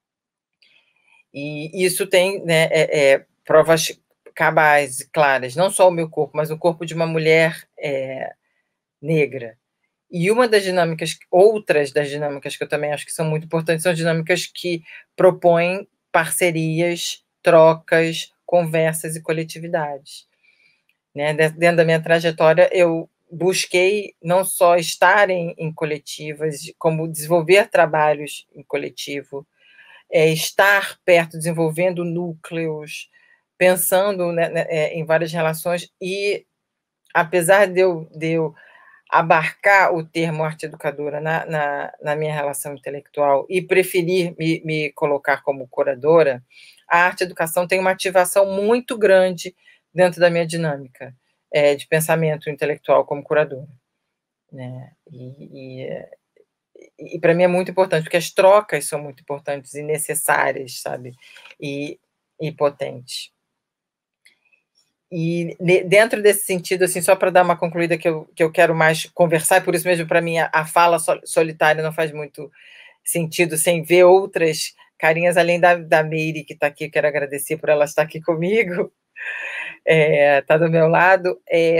E isso tem, né, provas cabais e claras, não só o meu corpo, mas o corpo de uma mulher negra. E outras das dinâmicas que eu também acho que são muito importantes, são dinâmicas que propõem parcerias, trocas, conversas e coletividades. Né? Dentro da minha trajetória, eu busquei não só estar em coletivas, como desenvolver trabalhos em coletivo, estar perto, desenvolvendo núcleos, pensando, né, em várias relações, e apesar de eu abarcar o termo arte educadora na minha relação intelectual e preferir me colocar como curadora, a arte educação tem uma ativação muito grande dentro da minha dinâmica de pensamento intelectual como curadora, né? E para mim é muito importante, porque as trocas são muito importantes e necessárias, sabe? E potentes. E dentro desse sentido, assim, só para dar uma concluída que eu quero mais conversar, e por isso mesmo, para mim, a fala solitária não faz muito sentido sem ver outras carinhas, além da Meire, que está aqui, eu quero agradecer por ela estar aqui comigo, está do meu lado.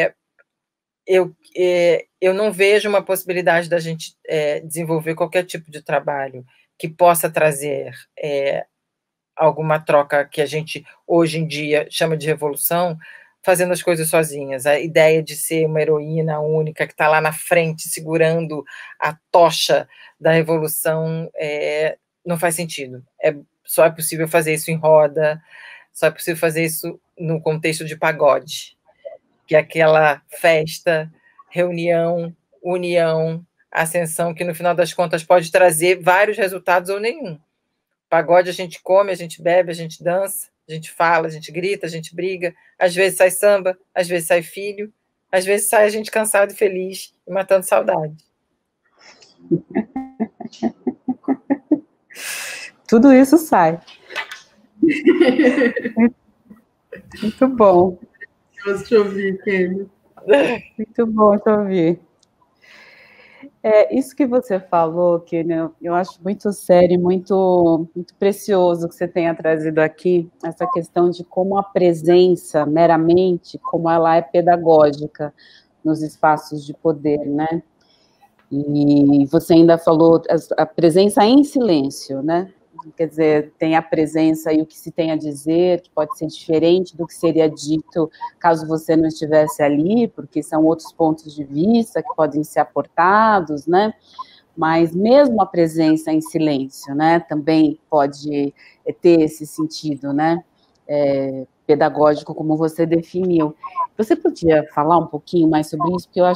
Eu não vejo uma possibilidade da gente desenvolver qualquer tipo de trabalho que possa trazer alguma troca que a gente, hoje em dia, chama de revolução, fazendo as coisas sozinhas. A ideia de ser uma heroína única que está lá na frente, segurando a tocha da revolução, não faz sentido. Só é possível fazer isso em roda, só é possível fazer isso no contexto de pagode, que é aquela festa, reunião, união, ascensão, que no final das contas pode trazer vários resultados ou nenhum. Pagode a gente come, a gente bebe, a gente dança, a gente fala, a gente grita, a gente briga, às vezes sai samba, às vezes sai filho, às vezes sai a gente cansado e feliz e matando saudade. Tudo isso sai. Muito bom. Deixa eu ouvir, Kelly. Muito bom te ouvir. Isso que você falou, que né, eu acho muito sério, muito precioso que você tenha trazido aqui, essa questão de como a presença, meramente, como ela é pedagógica nos espaços de poder, né? E você ainda falou a presença em silêncio, né? Quer dizer, tem a presença e o que se tem a dizer, que pode ser diferente do que seria dito caso você não estivesse ali, porque são outros pontos de vista que podem ser aportados, né? Mas mesmo a presença em silêncio, né, também pode ter esse sentido, né? Pedagógico, como você definiu. Você podia falar um pouquinho mais sobre isso? Porque eu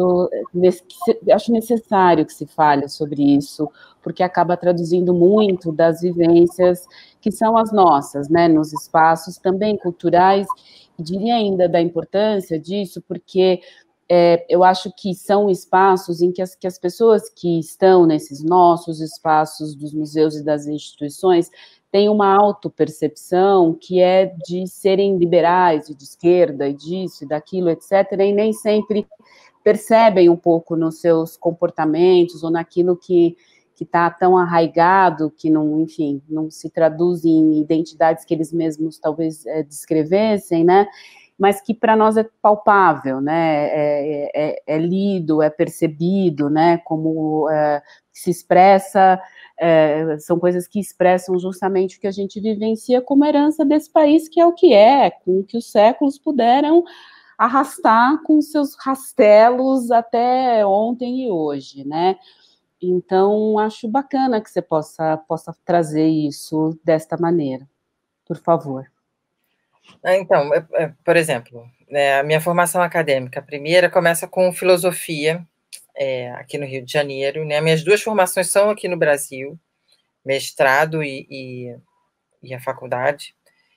acho necessário que se fale sobre isso, porque acaba traduzindo muito das vivências que são as nossas, né, nos espaços também culturais, e diria ainda da importância disso, porque eu acho que são espaços em que as pessoas que estão nesses nossos espaços dos museus e das instituições têm uma autopercepção que é de serem liberais, e de esquerda, e disso, e daquilo, etc., e nem sempre percebem um pouco nos seus comportamentos ou naquilo que está tão arraigado, que não, enfim, não se traduz em identidades que eles mesmos talvez descrevessem, né? Mas que para nós é palpável, né? É lido, é percebido, né? Como se expressa, são coisas que expressam justamente o que a gente vivencia como herança desse país, que é, com o que os séculos puderam arrastar com seus rastelos até ontem e hoje, né? Então, acho bacana que você possa trazer isso desta maneira. Por favor. Então, por exemplo, a minha formação acadêmica, a primeira, começa com filosofia, aqui no Rio de Janeiro, né? Minhas duas formações são aqui no Brasil, mestrado e a faculdade.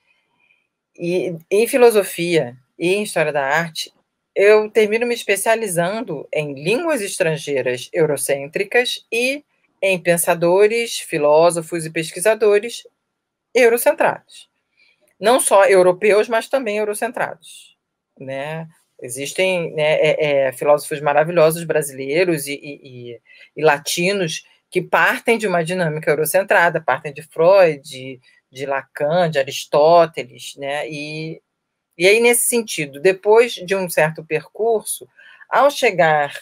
E em filosofia e em história da arte, eu termino me especializando em línguas estrangeiras eurocêntricas e em pensadores, filósofos e pesquisadores eurocentrados. Não só europeus, mas também eurocentrados, né? Existem, né, filósofos maravilhosos brasileiros e latinos que partem de uma dinâmica eurocentrada, partem de Freud, de Lacan, de Aristóteles, né? E aí, nesse sentido, depois de um certo percurso, ao chegar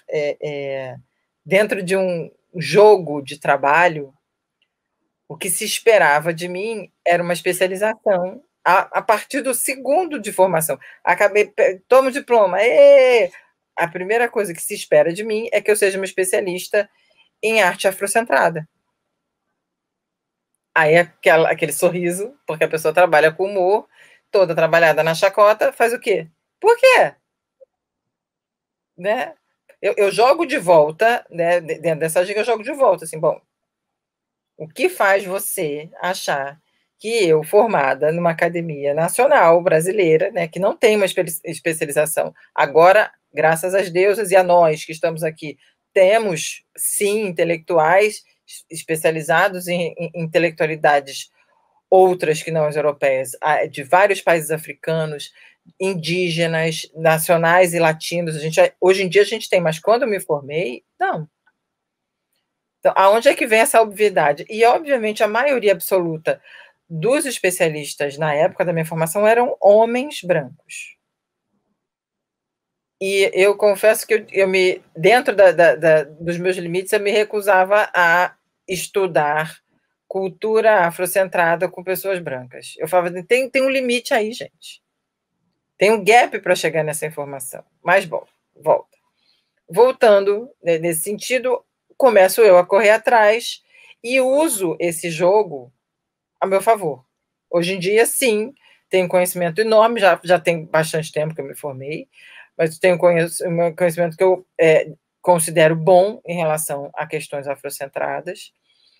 dentro de um jogo de trabalho, o que se esperava de mim era uma especialização a partir do segundo de formação. Acabei, tomo o diploma, a primeira coisa que se espera de mim é que eu seja uma especialista em arte afrocentrada. Aí aquele sorriso, porque a pessoa trabalha com humor, toda trabalhada na chacota, faz o quê? Por quê? né? Eu jogo de volta, né? Dentro dessa dica, eu jogo de volta, assim, bom, o que faz você achar que eu, formada numa academia nacional brasileira, né, que não tem uma especialização, agora, graças às deusas e a nós que estamos aqui, temos, sim, intelectuais especializados em intelectualidades outras que não as europeias, de vários países africanos, indígenas, nacionais e latinos. Hoje em dia a gente tem, mas quando eu me formei, não. Então, aonde é que vem essa obviedade? E, obviamente, a maioria absoluta dos especialistas na época da minha formação eram homens brancos. E eu confesso que dentro dos meus limites, eu me recusava a estudar cultura afrocentrada com pessoas brancas. Eu falava, tem um limite aí, gente. Tem um gap para chegar nessa informação. Mas, bom, volta. Voltando, nesse sentido, começo eu a correr atrás e uso esse jogo a meu favor. Hoje em dia, sim, tenho conhecimento enorme, já tem bastante tempo que eu me formei, mas tenho conhecimento que eu considero bom em relação a questões afrocentradas.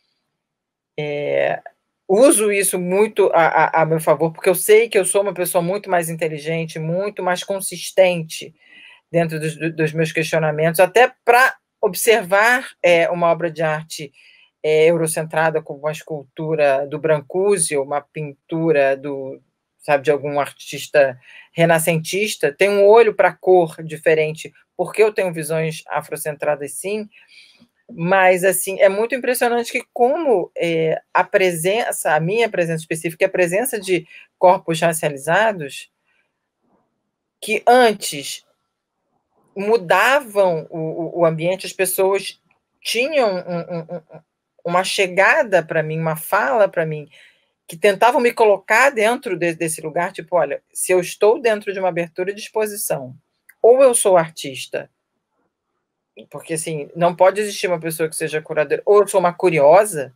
Uso isso muito a meu favor, porque eu sei que eu sou uma pessoa muito mais inteligente, muito mais consistente dentro dos meus questionamentos, até para observar uma obra de arte eurocentrada, como uma escultura do Brancusi, ou uma pintura de algum artista renascentista, tem um olho para a cor diferente, porque eu tenho visões afrocentradas, sim, mas, assim, é muito impressionante que como a minha presença específica, a presença de corpos racializados, que antes mudavam o ambiente, as pessoas tinham uma chegada para mim, uma fala para mim, que tentavam me colocar dentro desse lugar, tipo, olha, se eu estou dentro de uma abertura de exposição, ou eu sou artista, porque, assim, não pode existir uma pessoa que seja curadora, ou eu sou uma curiosa,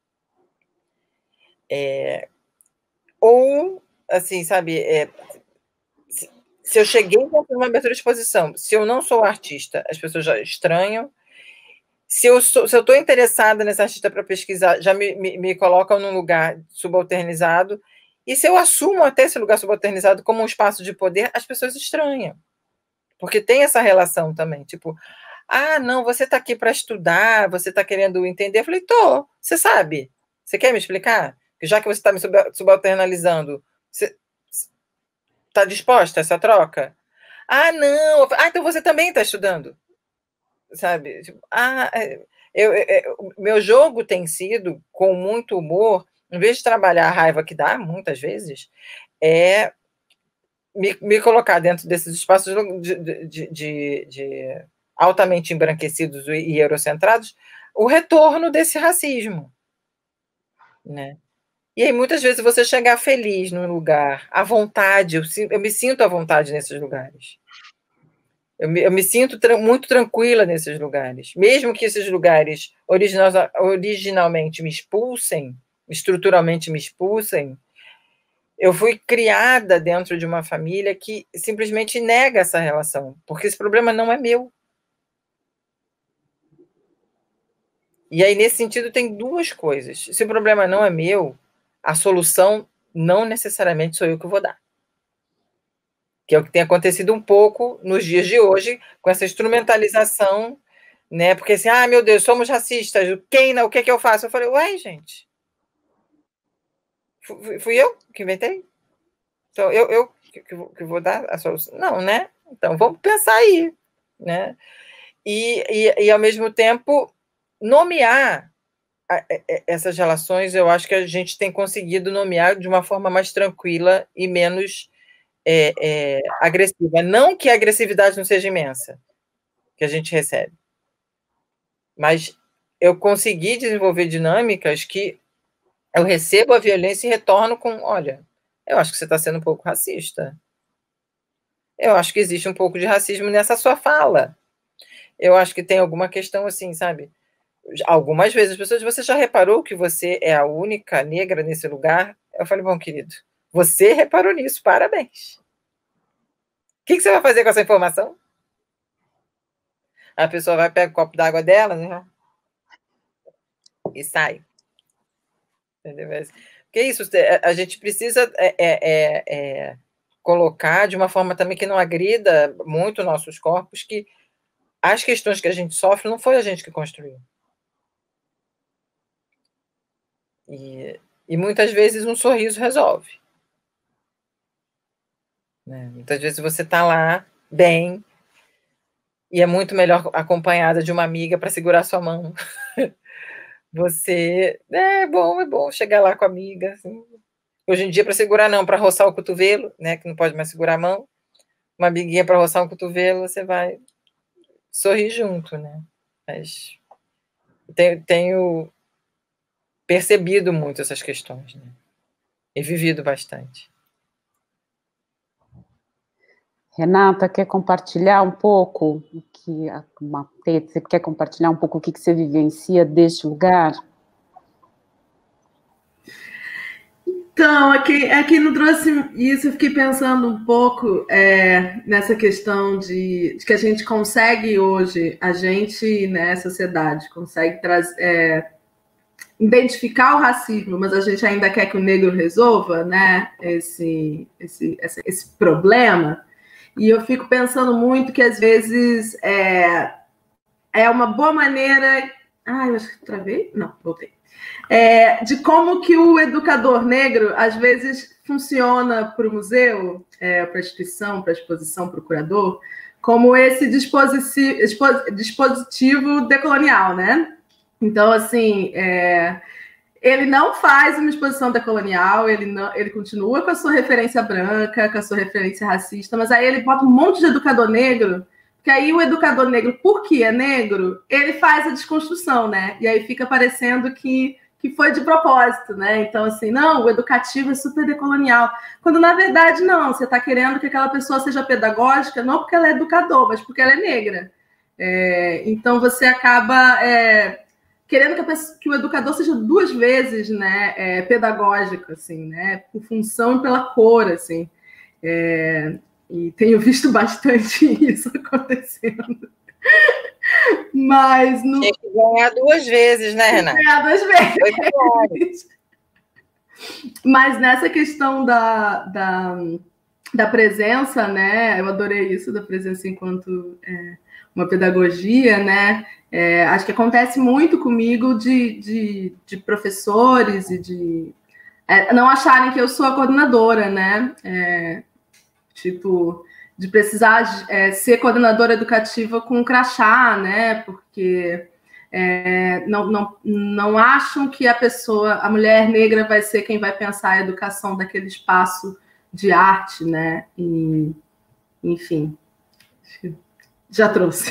ou, assim, sabe, se eu cheguei dentro de uma abertura de exposição, se eu não sou artista, as pessoas já estranham. Se eu estou interessada nesse artista para pesquisar, já me colocam num lugar subalternizado, e se eu assumo até esse lugar subalternizado como um espaço de poder, as pessoas estranham, porque tem essa relação também, tipo, não, você está aqui para estudar, você está querendo entender, eu falei, você sabe, você quer me explicar? Já que você está me subalternalizando, você está disposta a essa troca? Não, então você também está estudando, sabe? Tipo, meu jogo tem sido, com muito humor, em vez de trabalhar a raiva que dá, muitas vezes, me colocar dentro desses espaços de altamente embranquecidos e eurocentrados, o retorno desse racismo, né? E aí, muitas vezes, você chegar feliz num lugar, à vontade, eu me sinto à vontade nesses lugares. Eu me sinto muito tranquila nesses lugares. Mesmo que esses lugares originalmente me expulsem, estruturalmente me expulsem, eu fui criada dentro de uma família que simplesmente nega essa relação, porque esse problema não é meu. E aí, nesse sentido, tem duas coisas. Se o problema não é meu, a solução não necessariamente sou eu que vou dar. Que é o que tem acontecido um pouco nos dias de hoje, com essa instrumentalização, né? Porque assim, meu Deus, somos racistas, o que é que eu faço? Eu falei, ué, gente, fui eu que inventei? Então, eu que vou dar a solução? Não, né? Então, vamos pensar aí, né? E ao mesmo tempo, nomear essas relações, eu acho que a gente tem conseguido nomear de uma forma mais tranquila e menos agressiva. Não que a agressividade não seja imensa, que a gente recebe, mas eu consegui desenvolver dinâmicas que eu recebo a violência e retorno com, olha, eu acho que você está sendo um pouco racista. Eu acho que existe um pouco de racismo nessa sua fala. Eu acho que tem alguma questão assim, sabe? Algumas vezes as pessoas, você já reparou que você é a única negra nesse lugar? Eu falei, bom, querido, você reparou nisso, parabéns. O que você vai fazer com essa informação? A pessoa vai, pega o copo d'água dela, né? E sai. Entendeu? Porque é isso, a gente precisa colocar de uma forma também que não agrida muito nossos corpos, que as questões que a gente sofre não foi a gente que construiu. E muitas vezes um sorriso resolve. Né? Muitas vezes você está lá, bem, e é muito melhor acompanhada de uma amiga para segurar sua mão. Você... É bom chegar lá com a amiga. Assim. Hoje em dia, para segurar não, para roçar o cotovelo, né, que não pode mais segurar a mão, uma amiguinha para roçar um cotovelo, você vai sorrir junto, né? Mas tenho percebido muito essas questões, né? E vivido bastante. Renata, quer compartilhar um pouco o que você quer compartilhar um pouco o que você vivencia deste lugar? Então, aqui não trouxe isso, eu fiquei pensando um pouco nessa questão de que a gente consegue hoje, a gente, né, sociedade, consegue identificar o racismo, mas a gente ainda quer que o negro resolva, né, esse problema. E eu fico pensando muito que, às vezes, é uma boa maneira... Ai, eu acho que travei? Não, voltei. De como que o educador negro, às vezes, funciona para o museu, para a instituição, para a exposição, para o curador, como esse dispositivo decolonial, né? Então, assim, ele não faz uma exposição decolonial, ele continua com a sua referência branca, com a sua referência racista, mas aí ele bota um monte de educador negro, que aí o educador negro, porque é negro, ele faz a desconstrução, né? E aí fica parecendo que foi de propósito, né? Então, assim, não, o educativo é super decolonial. Quando, na verdade, não. Você está querendo que aquela pessoa seja pedagógica, não porque ela é educador, mas porque ela é negra. Então, você acaba querendo que o educador seja duas vezes, né, pedagógico, assim, né? Por função e pela cor, assim. E tenho visto bastante isso acontecendo. Mas Tinha que ganhar duas vezes, né, Renata? Ganhar duas vezes. Mas nessa questão da presença, né? Eu adorei isso, da presença enquanto uma pedagogia, né? Acho que acontece muito comigo de professores e de não acharem que eu sou a coordenadora, né? De precisar ser coordenadora educativa com crachá, né? Porque não acham que a mulher negra vai ser quem vai pensar a educação daquele espaço de arte, né? E, enfim, já trouxe.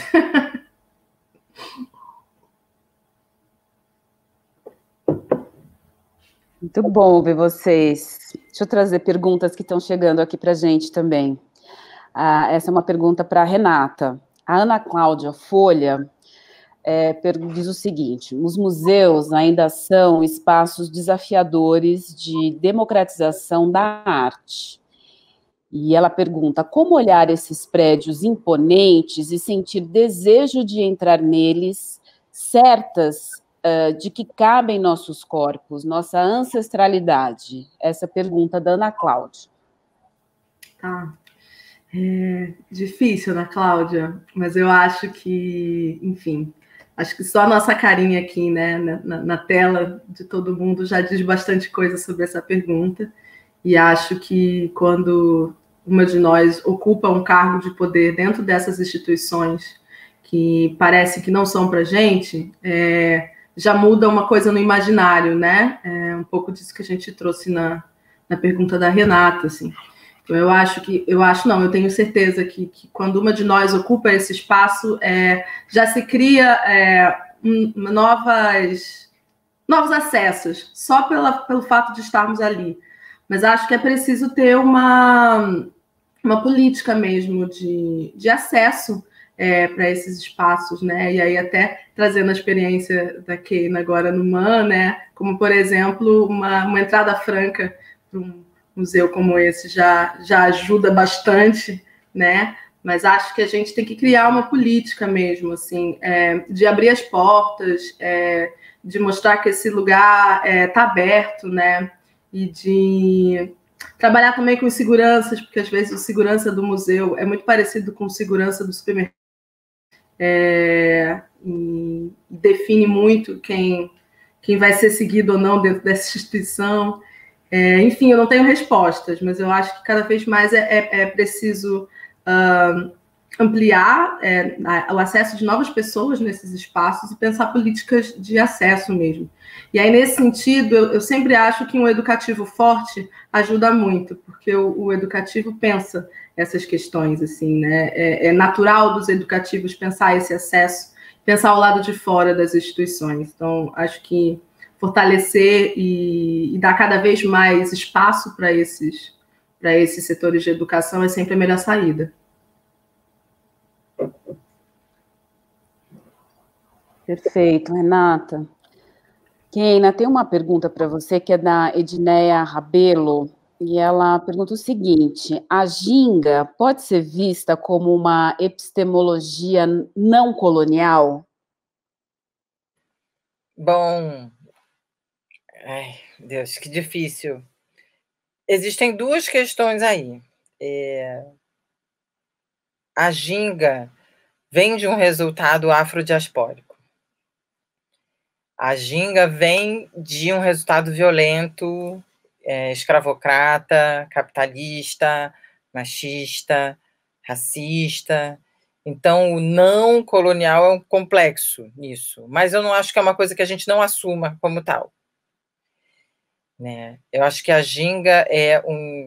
Muito bom ver vocês. Deixa eu trazer perguntas que estão chegando aqui para a gente também. Essa é uma pergunta para a Renata. A Ana Cláudia Folha diz o seguinte: os museus ainda são espaços desafiadores de democratização da arte. E ela pergunta: como olhar esses prédios imponentes e sentir desejo de entrar neles, certas de que cabem nossos corpos, nossa ancestralidade? Essa pergunta da Ana Cláudia. Difícil, Ana Cláudia, mas eu acho que, enfim, acho que só a nossa carinha aqui, né, na tela de todo mundo já diz bastante coisa sobre essa pergunta, e acho que quando uma de nós ocupa um cargo de poder dentro dessas instituições que parece que não são para a gente, já muda uma coisa no imaginário, né? Um pouco disso que a gente trouxe na pergunta da Renata, assim. Então, eu tenho certeza que quando uma de nós ocupa esse espaço, já se cria novos acessos, só pelo fato de estarmos ali. Mas acho que é preciso ter uma política mesmo de acesso para esses espaços, né? E aí até trazendo a experiência da Keina agora no MAN, né? Como, por exemplo, uma entrada franca para um museu como esse já ajuda bastante, né? mas acho que a gente tem que criar uma política mesmo, assim, de abrir as portas, de mostrar que esse lugar está aberto, né? E de trabalhar também com seguranças, porque às vezes o segurança do museu é muito parecido com o segurança do supermercado. E define muito quem vai ser seguido ou não dentro dessa instituição. Enfim, eu não tenho respostas, mas eu acho que cada vez mais é preciso ampliar o acesso de novas pessoas nesses espaços e pensar políticas de acesso mesmo. E aí, nesse sentido, eu sempre acho que um educativo forte ajuda muito, porque o educativo pensa essas questões, assim, né? É natural dos educativos pensar esse acesso, pensar ao lado de fora das instituições. Então, acho que fortalecer e dar cada vez mais espaço para esses setores de educação é sempre a melhor saída. Perfeito, Renata. Keina, tem uma pergunta para você que é da Edneia Rabelo, e ela pergunta o seguinte: a ginga pode ser vista como uma epistemologia não colonial? Bom, ai, Deus, que difícil. Existem duas questões aí. A ginga vem de um resultado afrodiaspórico. A ginga vem de um resultado violento, escravocrata, capitalista, machista, racista. Então, o não colonial é um complexo nisso, mas eu não acho que é uma coisa que a gente não assuma como tal. Né? Eu acho que a ginga é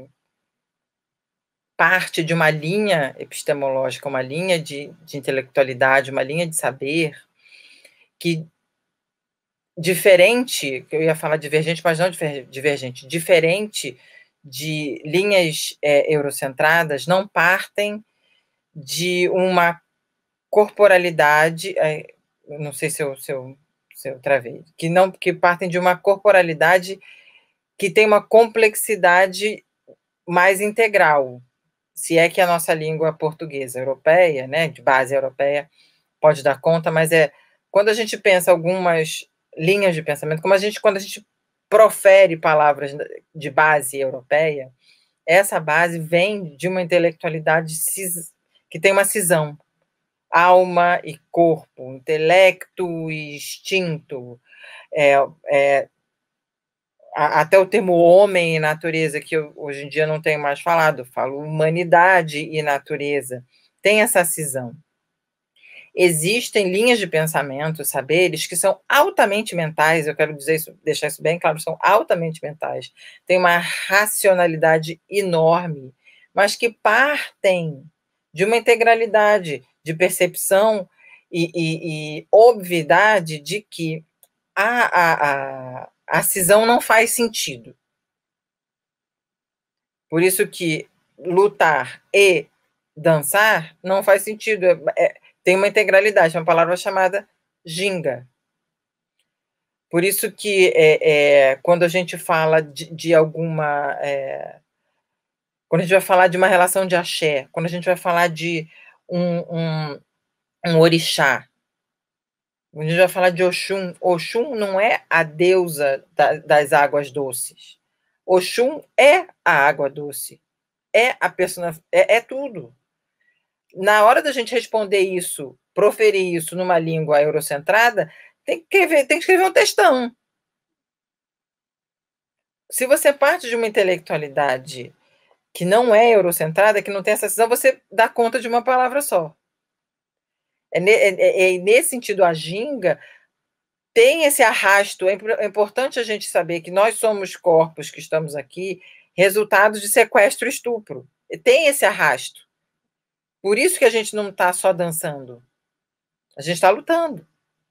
parte de uma linha epistemológica, uma linha de intelectualidade, uma linha de saber que, diferente, eu ia falar divergente, mas não divergente, diferente de linhas eurocentradas, não partem de uma corporalidade, não sei se eu travei, que partem de uma corporalidade que tem uma complexidade mais integral, se é que a nossa língua portuguesa europeia, né, de base europeia, pode dar conta, mas quando a gente pensa algumas linhas de pensamento, quando a gente profere palavras de base europeia, essa base vem de uma intelectualidade que tem uma cisão, alma e corpo, intelecto e instinto, até o termo homem e natureza, que eu, hoje em dia não tenho mais falado, falo humanidade e natureza, tem essa cisão. Existem linhas de pensamento, saberes, que são altamente mentais, eu quero dizer isso, deixar isso bem claro, são altamente mentais, têm uma racionalidade enorme, mas que partem de uma integralidade de percepção e obviedade de que a cisão não faz sentido. Por isso que lutar e dançar não faz sentido. Tem uma integralidade, uma palavra chamada ginga. Por isso que quando a gente fala de alguma... quando a gente vai falar de uma relação de axé, quando a gente vai falar de um orixá, quando a gente vai falar de Oxum, Oxum não é a deusa das águas doces. Oxum é a água doce. É a é tudo. Na hora da gente responder isso, proferir isso numa língua eurocentrada, tem que escrever um textão. Se você parte de uma intelectualidade que não é eurocentrada, que não tem essa cisão, você dá conta de uma palavra só. Nesse sentido, a ginga tem esse arrasto. É importante a gente saber que nós somos corpos que estamos aqui, resultado de sequestro e estupro. Tem esse arrasto. Por isso que a gente não está só dançando. A gente está lutando.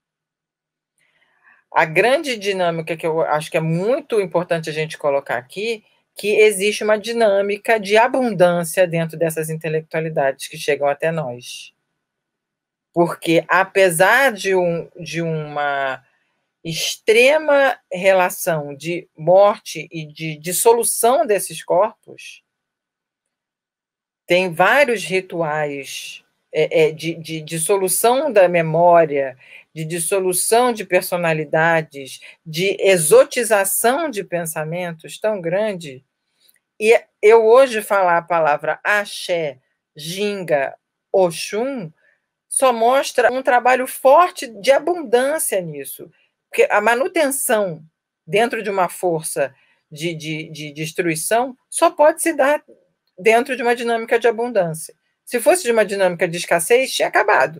A grande dinâmica que eu acho que é muito importante a gente colocar aqui, que existe uma dinâmica de abundância dentro dessas intelectualidades que chegam até nós. Porque, apesar de uma extrema relação de morte e de dissolução desses corpos, tem vários rituais de dissolução da memória, de dissolução de personalidades, de exotização de pensamentos tão grande. E eu hoje falar a palavra axé, ginga, oxum, só mostra um trabalho forte de abundância nisso. Porque a manutenção dentro de uma força de destruição só pode se dar dentro de uma dinâmica de abundância. Se fosse de uma dinâmica de escassez, tinha acabado.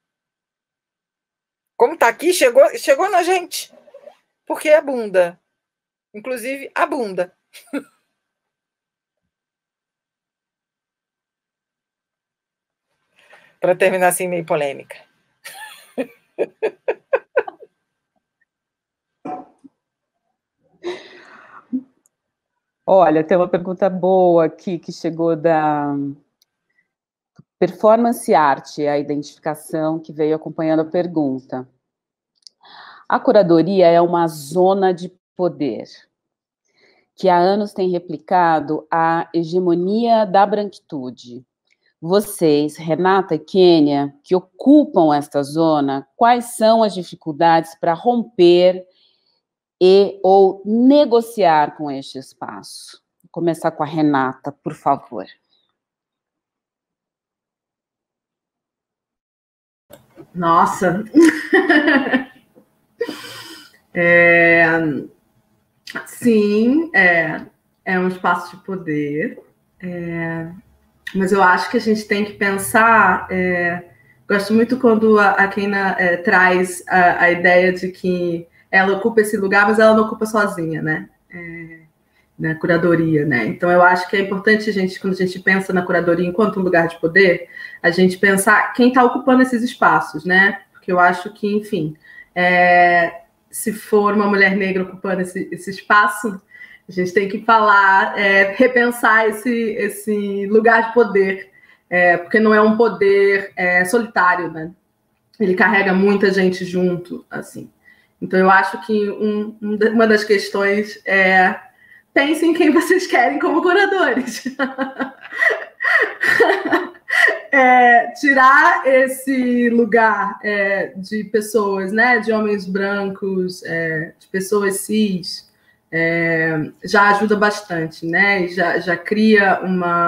Como está aqui, chegou na gente. Porque abunda. Inclusive, abunda. Para terminar assim, meio polêmica. Olha, tem uma pergunta boa aqui que chegou da Performance Arte, a identificação que veio acompanhando a pergunta. A curadoria é uma zona de poder que há anos tem replicado a hegemonia da branquitude. Vocês, Renata e Kênia, que ocupam esta zona, quais são as dificuldades para romper e ou negociar com este espaço? Vou começar com a Renata, por favor. Nossa! Sim, é um espaço de poder, mas eu acho que a gente tem que pensar. Gosto muito quando a Keina traz a ideia de que ela ocupa esse lugar, mas ela não ocupa sozinha, né? Na curadoria, né? Então eu acho que é importante quando a gente pensa na curadoria enquanto um lugar de poder, a gente pensar quem está ocupando esses espaços, né? Porque eu acho que, enfim, se for uma mulher negra ocupando esse espaço, a gente tem que falar, repensar esse lugar de poder, porque não é um poder solitário, né? Ele carrega muita gente junto, assim. Então eu acho que uma das questões é pensem em quem vocês querem como curadores. Tirar esse lugar de pessoas, né, de homens brancos, de pessoas cis, já ajuda bastante, né? E já cria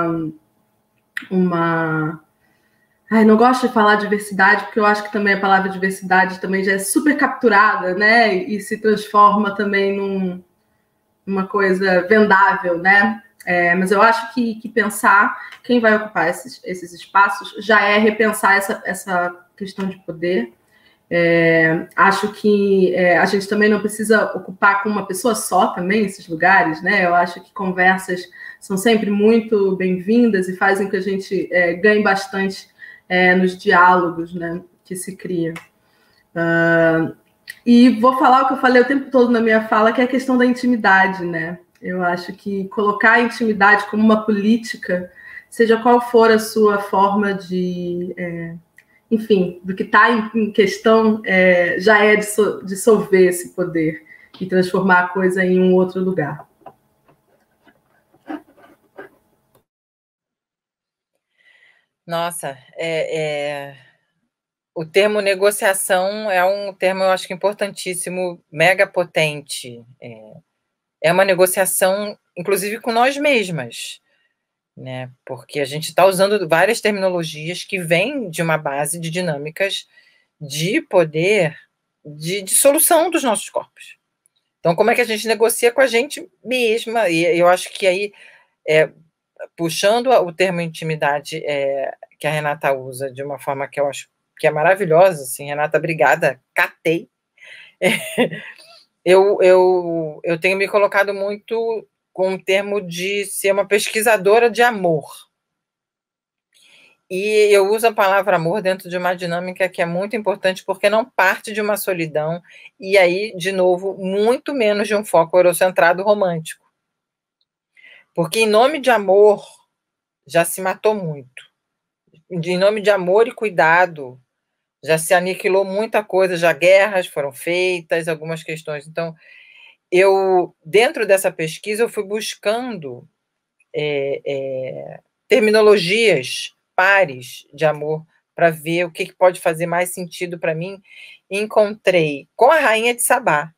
uma... Ai, não gosto de falar diversidade, porque eu acho que também a palavra diversidade também já é super capturada, né? E se transforma também numa coisa vendável, né? Mas eu acho que pensar quem vai ocupar esses espaços já é repensar essa questão de poder. Acho que a gente também não precisa ocupar com uma pessoa só também esses lugares, né? Eu acho que conversas são sempre muito bem-vindas e fazem com que a gente ganhe bastante nos diálogos, né, que se cria. E vou falar o que eu falei o tempo todo na minha fala, que é a questão da intimidade, né? Eu acho que colocar a intimidade como uma política, seja qual for a sua forma de... enfim, do que está em questão, já é dissolver esse poder e transformar a coisa em um outro lugar. Nossa, o termo negociação é um termo, eu acho que importantíssimo, mega potente. É uma negociação, inclusive, com nós mesmas, né? Porque a gente está usando várias terminologias que vêm de uma base de dinâmicas de poder, de dissolução dos nossos corpos. Então, como é que a gente negocia com a gente mesma? E eu acho que aí, puxando o termo intimidade que a Renata usa de uma forma que eu acho que é maravilhosa, assim, Renata, obrigada, catei. Eu tenho me colocado muito com o termo de ser uma pesquisadora de amor. E eu uso a palavra amor dentro de uma dinâmica que é muito importante, porque não parte de uma solidão, e aí, de novo, muito menos de um foco eurocentrado romântico. Porque em nome de amor, já se matou muito. Em nome de amor e cuidado, já se aniquilou muita coisa, já guerras foram feitas, algumas questões. Então, dentro dessa pesquisa, eu fui buscando terminologias pares de amor para ver o que pode fazer mais sentido para mim. Encontrei com a rainha de Sabá,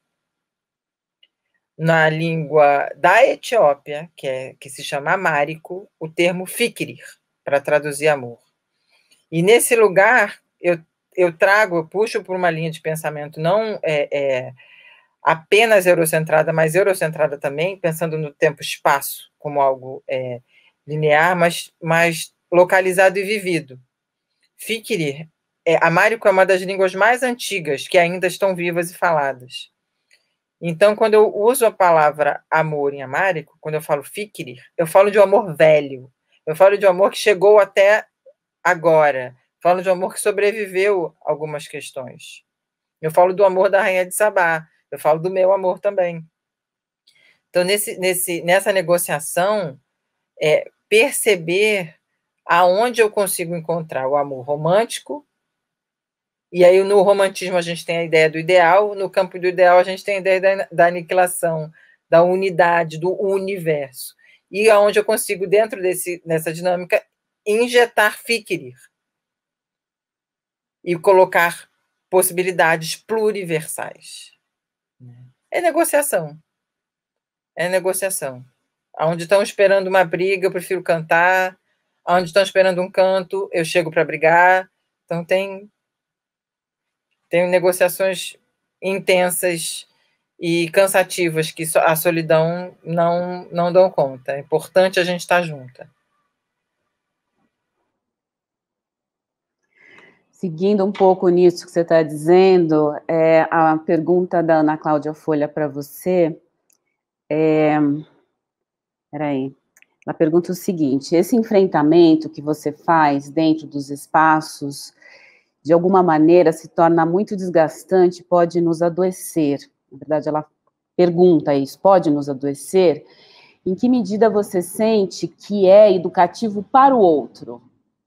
na língua da Etiópia, que se chama amárico, o termo fikirir, para traduzir amor. E nesse lugar, eu puxo por uma linha de pensamento não apenas eurocentrada, mas eurocentrada também, pensando no tempo-espaço como algo linear, mas localizado e vivido. Fikirir, amárico é uma das línguas mais antigas que ainda estão vivas e faladas. Então, quando eu uso a palavra amor em amárico, quando eu falo fikirir, eu falo de um amor velho, eu falo de um amor que chegou até agora, falo de um amor que sobreviveu a algumas questões. Eu falo do amor da rainha de Sabá, eu falo do meu amor também. Então, nessa negociação, perceber aonde eu consigo encontrar o amor romântico. E aí, no romantismo, a gente tem a ideia do ideal, no campo do ideal, a gente tem a ideia da aniquilação, da unidade, do universo. E aonde eu consigo, dentro dessa dinâmica, injetar fikirir e colocar possibilidades pluriversais. É negociação. É negociação. Onde estão esperando uma briga, eu prefiro cantar. Onde estão esperando um canto, eu chego para brigar. Então, tem negociações intensas e cansativas que a solidão não dão conta. É importante a gente estar junta. Seguindo um pouco nisso que você está dizendo, a pergunta da Ana Cláudia Folha para você peraí. Ela pergunta o seguinte: esse enfrentamento que você faz dentro dos espaços, de alguma maneira, se torna muito desgastante, pode nos adoecer. Na verdade, ela pergunta isso, pode nos adoecer? Em que medida você sente que é educativo para o outro?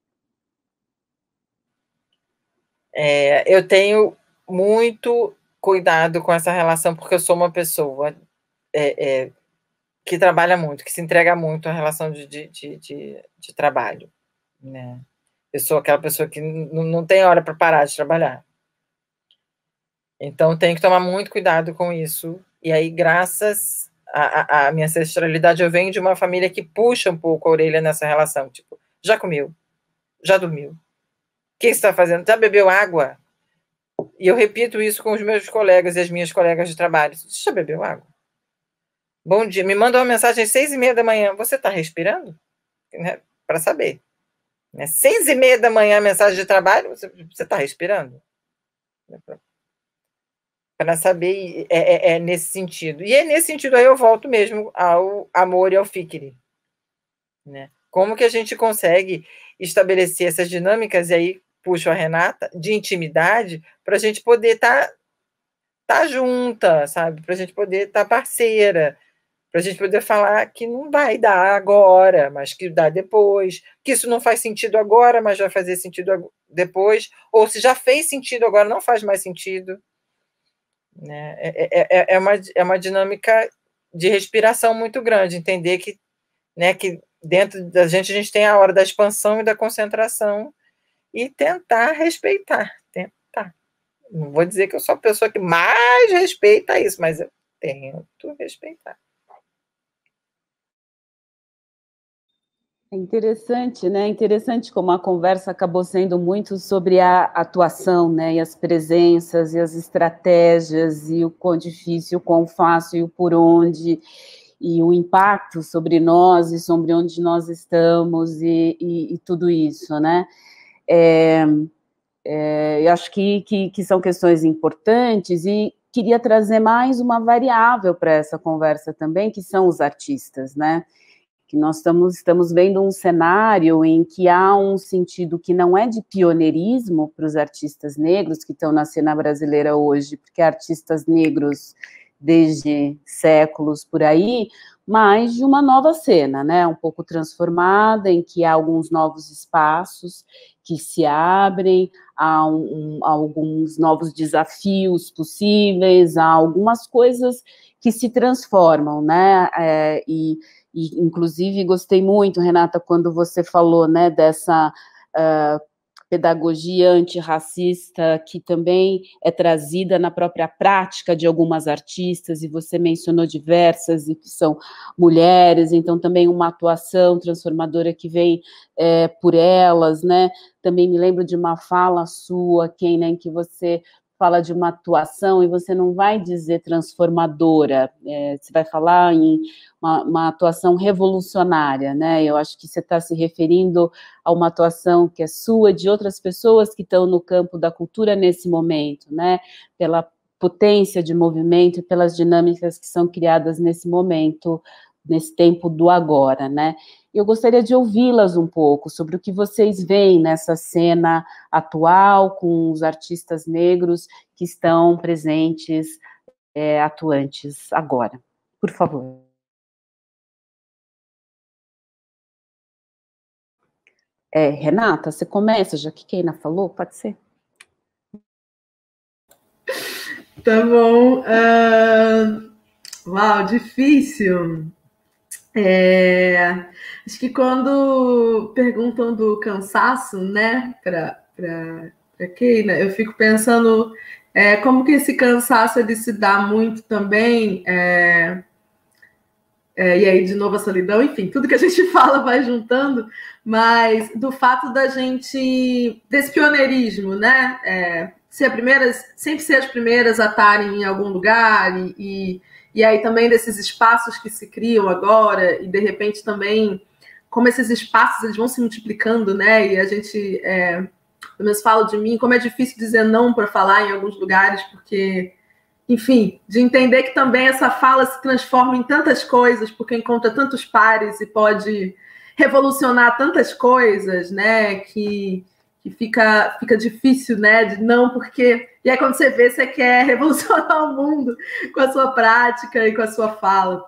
Eu tenho muito cuidado com essa relação, porque eu sou uma pessoa que trabalha muito, que se entrega muito à relação de trabalho, né? Eu sou aquela pessoa que não tem hora para parar de trabalhar. Então, tenho que tomar muito cuidado com isso. E aí, graças à minha ancestralidade, eu venho de uma família que puxa um pouco a orelha nessa relação. Tipo, já comeu? Já dormiu? O que você está fazendo? Já bebeu água? E eu repito isso com os meus colegas e as minhas colegas de trabalho. Você já bebeu água? Bom dia. Me manda uma mensagem às 6h30 da manhã. Você está respirando? Né? Para saber. 6h30 da manhã, mensagem de trabalho, você está respirando? Para saber, nesse sentido. E nesse sentido aí eu volto mesmo ao amor e ao fikirir. Né? Como que a gente consegue estabelecer essas dinâmicas, e aí puxo a Renata, de intimidade, para a gente poder estar junta, sabe? Para a gente poder estar parceira, para a gente poder falar que não vai dar agora, mas que dá depois, que isso não faz sentido agora, mas vai fazer sentido depois, ou se já fez sentido agora, não faz mais sentido. Né? É uma dinâmica de respiração muito grande, entender que, né, que dentro da gente a gente tem a hora da expansão e da concentração, e tentar respeitar, tentar. Não vou dizer que eu sou a pessoa que mais respeita isso, mas eu tento respeitar. É interessante, né? Interessante como a conversa acabou sendo muito sobre a atuação, né? E as presenças, e as estratégias, e o quão difícil, o quão fácil, e o por onde, e o impacto sobre nós, e sobre onde nós estamos, e tudo isso, né? Eu acho que são questões importantes, e queria trazer mais uma variável para essa conversa também, que são os artistas, né? Que nós estamos vendo um cenário em que há um sentido que não é de pioneirismo para os artistas negros que estão na cena brasileira hoje, porque artistas negros desde séculos por aí, mas de uma nova cena, né, um pouco transformada, em que há alguns novos espaços que se abrem, há alguns novos desafios possíveis, há algumas coisas que se transformam, né, E, inclusive, gostei muito, Renata, quando você falou, né, dessa pedagogia antirracista que também é trazida na própria prática de algumas artistas, e você mencionou diversas, e que são mulheres, então também uma atuação transformadora que vem por elas, né? Também me lembro de uma fala sua, Keina, em que você fala de uma atuação e você não vai dizer transformadora, você vai falar em uma atuação revolucionária, né? Eu acho que você está se referindo a uma atuação que é sua, de outras pessoas que estão no campo da cultura nesse momento, né? Pela potência de movimento e pelas dinâmicas que são criadas nesse momento, nesse tempo do agora, né? Eu gostaria de ouvi-las um pouco sobre o que vocês veem nessa cena atual, com os artistas negros que estão presentes, atuantes agora. Por favor. Renata, você começa, já que Keina falou, pode ser? Tá bom. Uau, difícil. Acho que quando perguntam do cansaço, né, para Keina, eu fico pensando como que esse cansaço ele se dá muito também, e aí de novo a solidão, enfim, tudo que a gente fala vai juntando, mas do fato da gente, desse pioneirismo, né, sempre ser as primeiras a estarem em algum lugar, e aí também desses espaços que se criam agora, e de repente também, como esses espaços eles vão se multiplicando, né? E a gente, pelo menos falo de mim, como é difícil dizer não para falar em alguns lugares, porque, enfim, de entender que também essa fala se transforma em tantas coisas, porque encontra tantos pares e pode revolucionar tantas coisas, né? Que fica difícil, né? De não, porque... E aí, quando você vê, você quer revolucionar o mundo com a sua prática e com a sua fala.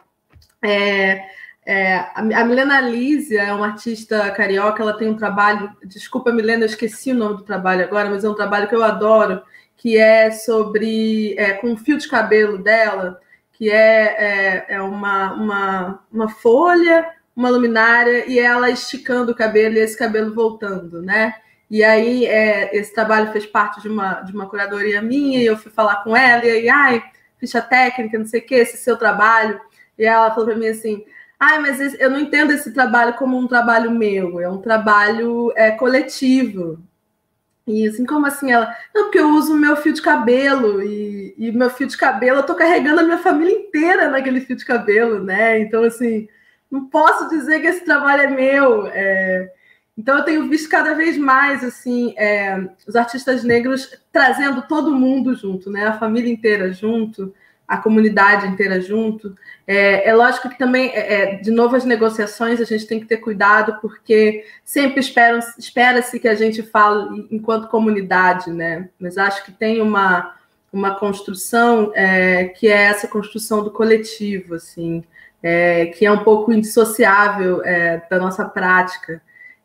A Milena Lísia é uma artista carioca, ela tem um trabalho... Desculpa, Milena, eu esqueci o nome do trabalho agora, mas é um trabalho que eu adoro, que é sobre... com o fio de cabelo dela, que é uma folha, uma luminária, e ela esticando o cabelo e esse cabelo voltando, né? E aí, esse trabalho fez parte de uma curadoria minha, e eu fui falar com ela, e aí, ficha técnica, não sei o que, esse seu trabalho. E ela falou para mim assim, mas eu não entendo esse trabalho como um trabalho meu, é um trabalho coletivo. E assim, como assim? Ela, não, porque eu uso o meu fio de cabelo, e meu fio de cabelo, eu tô carregando a minha família inteira naquele fio de cabelo, né? Então, assim, não posso dizer que esse trabalho é meu, Então, eu tenho visto cada vez mais, assim, os artistas negros trazendo todo mundo junto, né? A família inteira junto, a comunidade inteira junto. É lógico que também, de novo, as negociações, a gente tem que ter cuidado, porque sempre espera-se que a gente fale enquanto comunidade, né? Mas acho que tem uma construção que é essa construção do coletivo, assim, que é um pouco indissociável da nossa prática.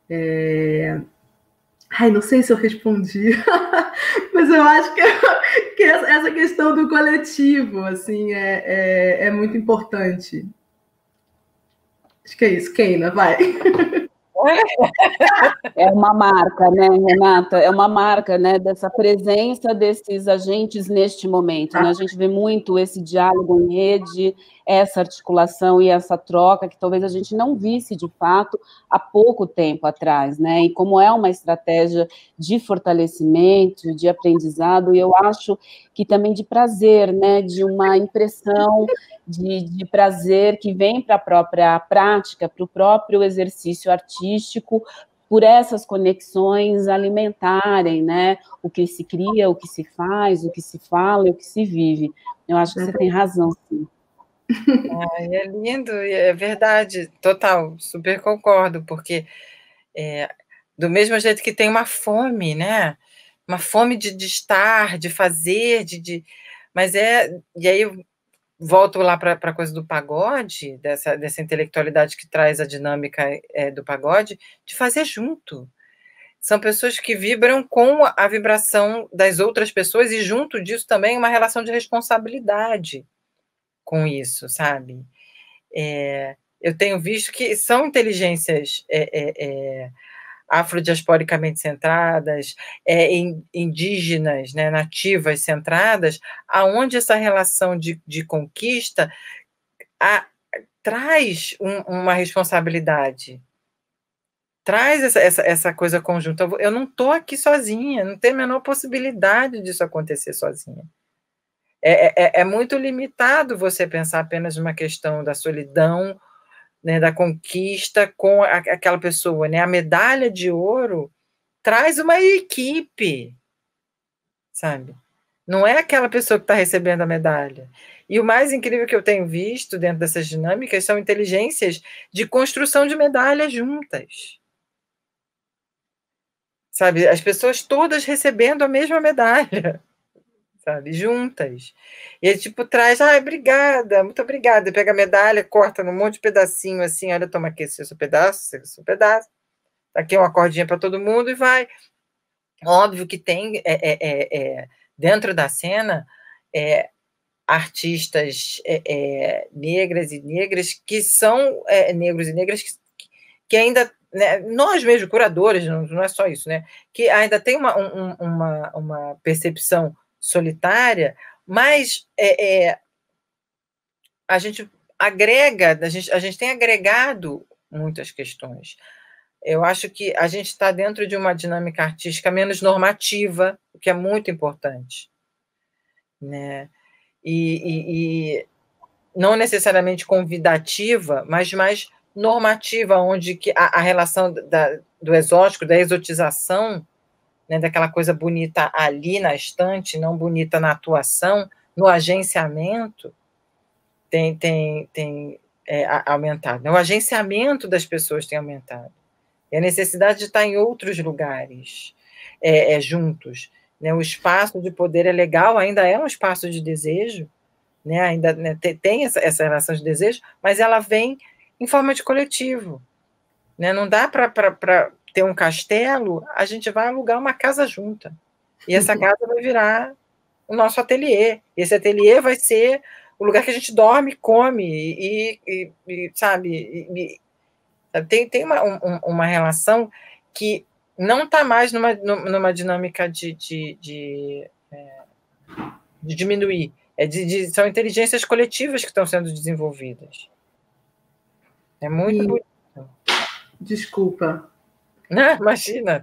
Não sei se eu respondi, mas eu acho que essa questão do coletivo assim, é muito importante. Acho que é isso. Keina, vai. É uma marca, né, Renata? É uma marca, né, dessa presença desses agentes neste momento, né? A gente vê muito esse diálogo em rede, essa articulação e essa troca que talvez a gente não visse, de fato, há pouco tempo atrás, né? E como é uma estratégia de fortalecimento, de aprendizado, e eu acho que também de prazer, né? De uma impressão de prazer que vem para a própria prática, para o próprio exercício artístico, por essas conexões alimentarem, né, o que se cria, o que se faz, o que se fala e o que se vive. Eu acho que você tem razão, sim. É lindo, é verdade, total, super concordo, porque do mesmo jeito que tem uma fome, né, uma fome de estar, de fazer, mas e aí eu volto lá para a coisa do pagode, dessa intelectualidade que traz a dinâmica do pagode, de fazer junto. São pessoas que vibram com a vibração das outras pessoas e junto disso também uma relação de responsabilidade com isso, sabe? eu tenho visto que são inteligências afrodiasporicamente centradas, indígenas, né, nativas centradas, aonde essa relação de conquista traz uma responsabilidade, traz essa coisa conjunta. Eu não estou aqui sozinha, não tem a menor possibilidade disso acontecer sozinha. É muito limitado você pensar apenas numa questão da solidão, né, da conquista com aquela pessoa, né? A medalha de ouro traz uma equipe, sabe? Não é aquela pessoa que está recebendo a medalha. E o mais incrível que eu tenho visto dentro dessas dinâmicas são inteligências de construção de medalhas juntas. Sabe? As pessoas todas recebendo a mesma medalha, sabe? Juntas. E ele, tipo, traz, obrigada, muito obrigada. E pega a medalha, corta num monte de pedacinho, assim, olha, toma aqui esse seu pedaço, aqui uma cordinha para todo mundo e vai. Óbvio que tem, dentro da cena, artistas negras e negras que são negros e negras que ainda, né, nós mesmos, curadores, não é só isso, né, que ainda tem uma percepção solitária, mas a gente agrega, a gente tem agregado muitas questões. Eu acho que a gente está dentro de uma dinâmica artística menos normativa, o que é muito importante, né? E não necessariamente convidativa, mas mais normativa, onde que a relação do exótico, da exotização, né, daquela coisa bonita ali na estante, não bonita na atuação, no agenciamento, tem aumentado. O agenciamento das pessoas tem aumentado. E a necessidade de estar em outros lugares juntos. Né? O espaço de poder é legal, ainda é um espaço de desejo, né? Ainda, né, tem essa relação de desejo, mas ela vem em forma de coletivo. Né? Não dá para ter um castelo, a gente vai alugar uma casa junta. E essa casa vai virar o nosso ateliê. Esse ateliê vai ser o lugar que a gente dorme, come, sabe... Tem uma relação que não está mais numa dinâmica de diminuir. São inteligências coletivas que estão sendo desenvolvidas. É muito bonito. Desculpa. Não, imagina.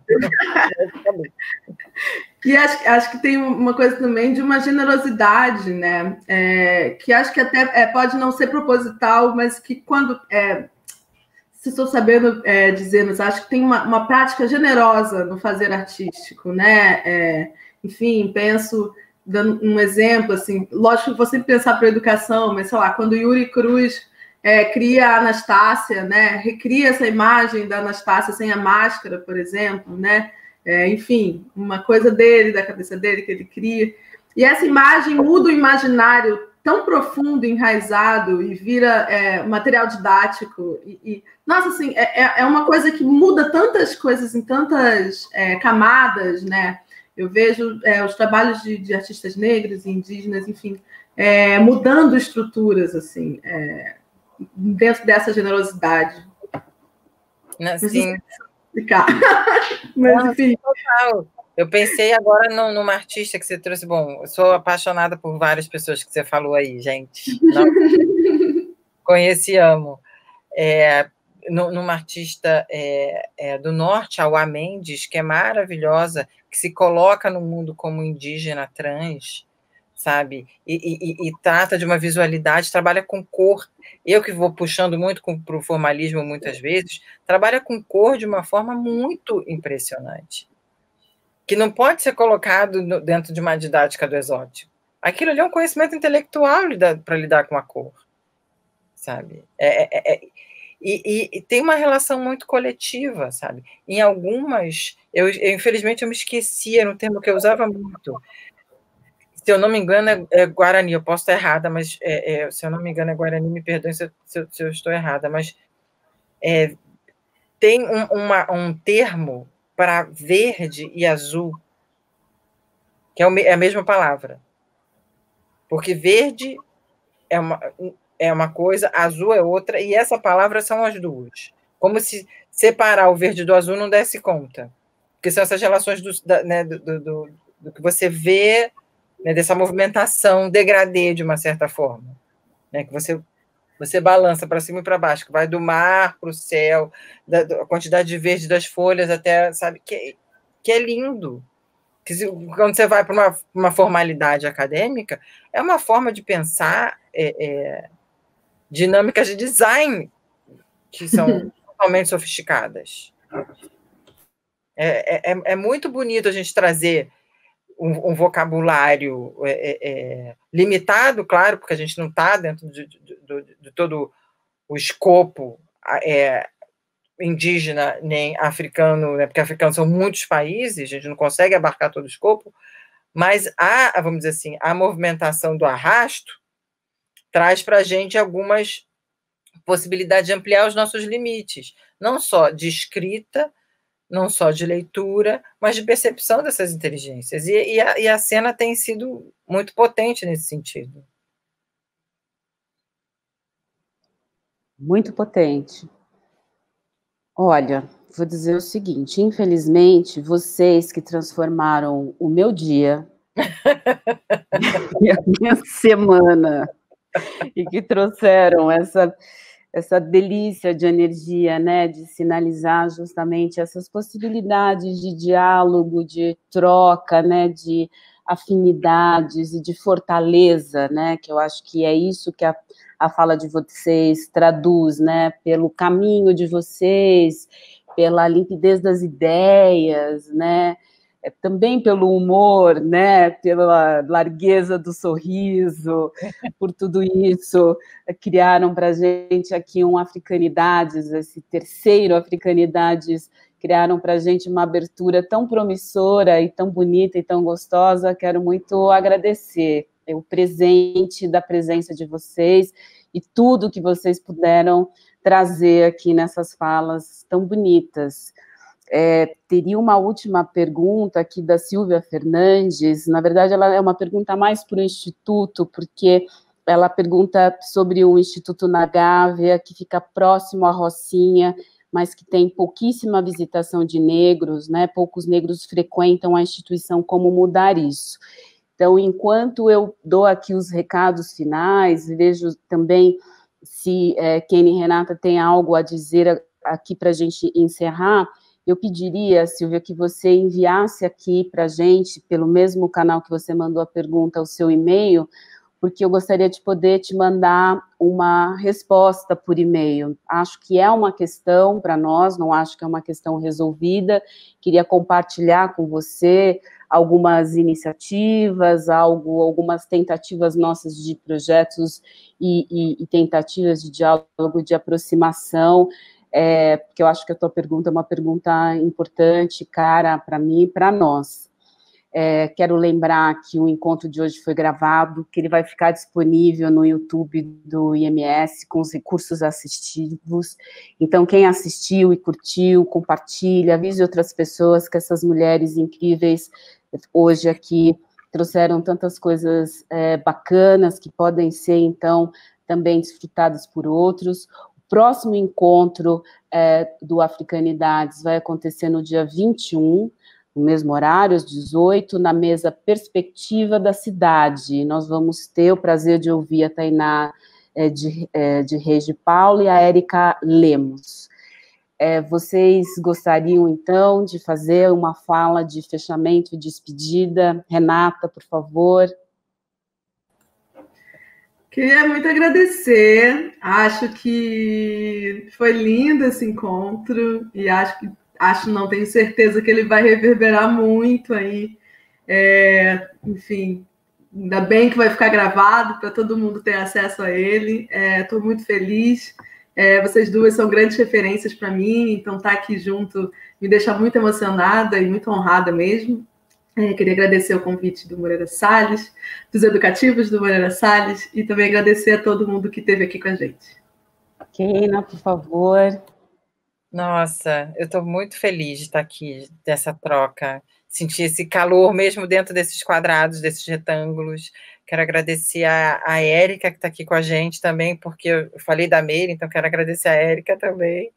E acho que tem uma coisa também de uma generosidade, né? Que acho que até pode não ser proposital, mas que quando... se estou sabendo dizer, mas acho que tem uma prática generosa no fazer artístico, né? Enfim, penso, dando um exemplo, assim, lógico que vou sempre pensar para a educação, mas, sei lá, quando Yuri Cruz cria a Anastácia, né? Recria essa imagem da Anastácia sem a máscara, por exemplo, né? Enfim, uma coisa dele, da cabeça dele, que ele cria. E essa imagem muda o imaginário tão profundo, enraizado, e vira material didático. Nossa, assim, é uma coisa que muda tantas coisas em tantas camadas, né? Eu vejo os trabalhos de artistas negros e indígenas, enfim, mudando estruturas, assim, dentro dessa generosidade. Sim. Explicar. Mas, enfim. Total. Eu pensei agora numa artista que você trouxe. Bom, eu sou apaixonada por várias pessoas que você falou aí, gente. Não conheço e amo. Numa artista do norte, a Uá Mendes, que é maravilhosa, que se coloca no mundo como indígena trans, sabe? E trata de uma visualidade, trabalha com cor. Eu que vou puxando muito para o formalismo muitas vezes, trabalha com cor de uma forma muito impressionante, que não pode ser colocado dentro de uma didática do exótico. Aquilo ali é um conhecimento intelectual para lidar com a cor, sabe? E tem uma relação muito coletiva, sabe? Em algumas, infelizmente eu me esqueci, era um termo que eu usava muito. Se eu não me engano é Guarani, eu posso estar errada, mas se eu não me engano é Guarani, me perdoe se eu estou errada, mas tem um termo para verde e azul, que é a mesma palavra. Porque verde é uma coisa, azul é outra, e essa palavra são as duas. Como se separar o verde do azul não desse conta. Porque são essas relações do que você vê, né, dessa movimentação degradê, de uma certa forma. Né, que você balança para cima e para baixo, que vai do mar para o céu, da quantidade de verde das folhas até, sabe, que é lindo. Quando você vai para uma formalidade acadêmica, é uma forma de pensar dinâmicas de design que são totalmente sofisticadas. É muito bonito a gente trazer um vocabulário limitado, claro, porque a gente não está dentro de todo o escopo indígena nem africano, né, porque africanos são muitos países, a gente não consegue abarcar todo o escopo, mas vamos dizer assim, a movimentação do arrasto traz para a gente algumas possibilidades de ampliar os nossos limites, não só de escrita, não só de leitura, mas de percepção dessas inteligências. E a cena tem sido muito potente nesse sentido. Muito potente. Olha, vou dizer o seguinte, infelizmente, vocês que transformaram o meu dia e a minha semana, e que trouxeram essa delícia de energia, né, de sinalizar justamente essas possibilidades de diálogo, de troca, né, de afinidades e de fortaleza, né, que eu acho que é isso que a fala de vocês traduz, né, pelo caminho de vocês, pela limpidez das ideias, né, também pelo humor, né, pela largueza do sorriso, por tudo isso, criaram para a gente aqui um Africanidades, esse terceiro Africanidades, criaram para a gente uma abertura tão promissora e tão bonita e tão gostosa. Quero muito agradecer o presente da presença de vocês e tudo que vocês puderam trazer aqui nessas falas tão bonitas. Teria uma última pergunta aqui da Silvia Fernandes. Na verdade, ela é uma pergunta mais para o Instituto, porque ela pergunta sobre o Instituto na Gávea, que fica próximo à Rocinha, mas que tem pouquíssima visitação de negros, né? Poucos negros frequentam a instituição. Como mudar isso? Então, enquanto eu dou aqui os recados finais, vejo também se Kenny e Renata tem algo a dizer aqui para a gente encerrar. Eu pediria, Silvia, que você enviasse aqui para a gente, pelo mesmo canal que você mandou a pergunta, o seu e-mail, porque eu gostaria de poder te mandar uma resposta por e-mail. Acho que é uma questão para nós, não acho que é uma questão resolvida. Queria compartilhar com você algumas iniciativas, algumas tentativas nossas de projetos e tentativas de diálogo, de aproximação, porque eu acho que a tua pergunta é uma pergunta importante, cara, para mim e para nós. Quero lembrar que o encontro de hoje foi gravado, que ele vai ficar disponível no YouTube do IMS, com os recursos assistivos. Então, quem assistiu e curtiu, compartilha, avise outras pessoas que essas mulheres incríveis hoje aqui trouxeram tantas coisas bacanas, que podem ser, então, também desfrutadas por outros. O próximo encontro do Africanidades vai acontecer no dia 21, no mesmo horário, às 18, na mesa Perspectiva da Cidade. Nós vamos ter o prazer de ouvir a Tainá de Reis de Paula e a Érica Lemos. Vocês gostariam, então, de fazer uma fala de fechamento e despedida? Renata, por favor. Queria muito agradecer. Acho que foi lindo esse encontro e não tenho certeza que ele vai reverberar muito aí. Enfim, ainda bem que vai ficar gravado para todo mundo ter acesso a ele. Estou muito feliz. Vocês duas são grandes referências para mim, então estar aqui junto me deixa muito emocionada e muito honrada mesmo. Queria agradecer o convite do Moreira Salles, dos educativos do Moreira Salles, e também agradecer a todo mundo que esteve aqui com a gente. Keina, por favor. Nossa, eu estou muito feliz de estar aqui, dessa troca, sentir esse calor mesmo dentro desses quadrados, desses retângulos, Quero agradecer a Érica, que está aqui com a gente também, porque eu falei da Meire, então quero agradecer a Érica também.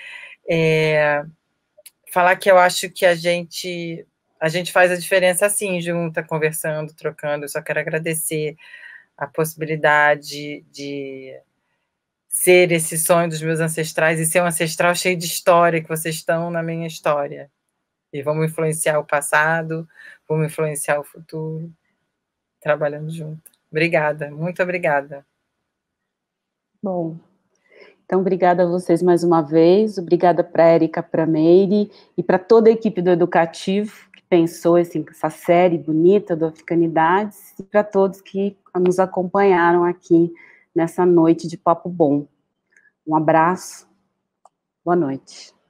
Falar que eu acho que a gente faz a diferença assim, junta, conversando, trocando. Eu só quero agradecer a possibilidade de ser esse sonho dos meus ancestrais e ser um ancestral cheio de história, que vocês estão na minha história. E vamos influenciar o passado, vamos influenciar o futuro, trabalhando junto. Obrigada, muito obrigada. Bom, então obrigada a vocês mais uma vez, obrigada para a Érica, para a Meire e para toda a equipe do Educativo, que pensou essa série bonita do Africanidades, e para todos que nos acompanharam aqui nessa noite de papo bom. Um abraço, boa noite.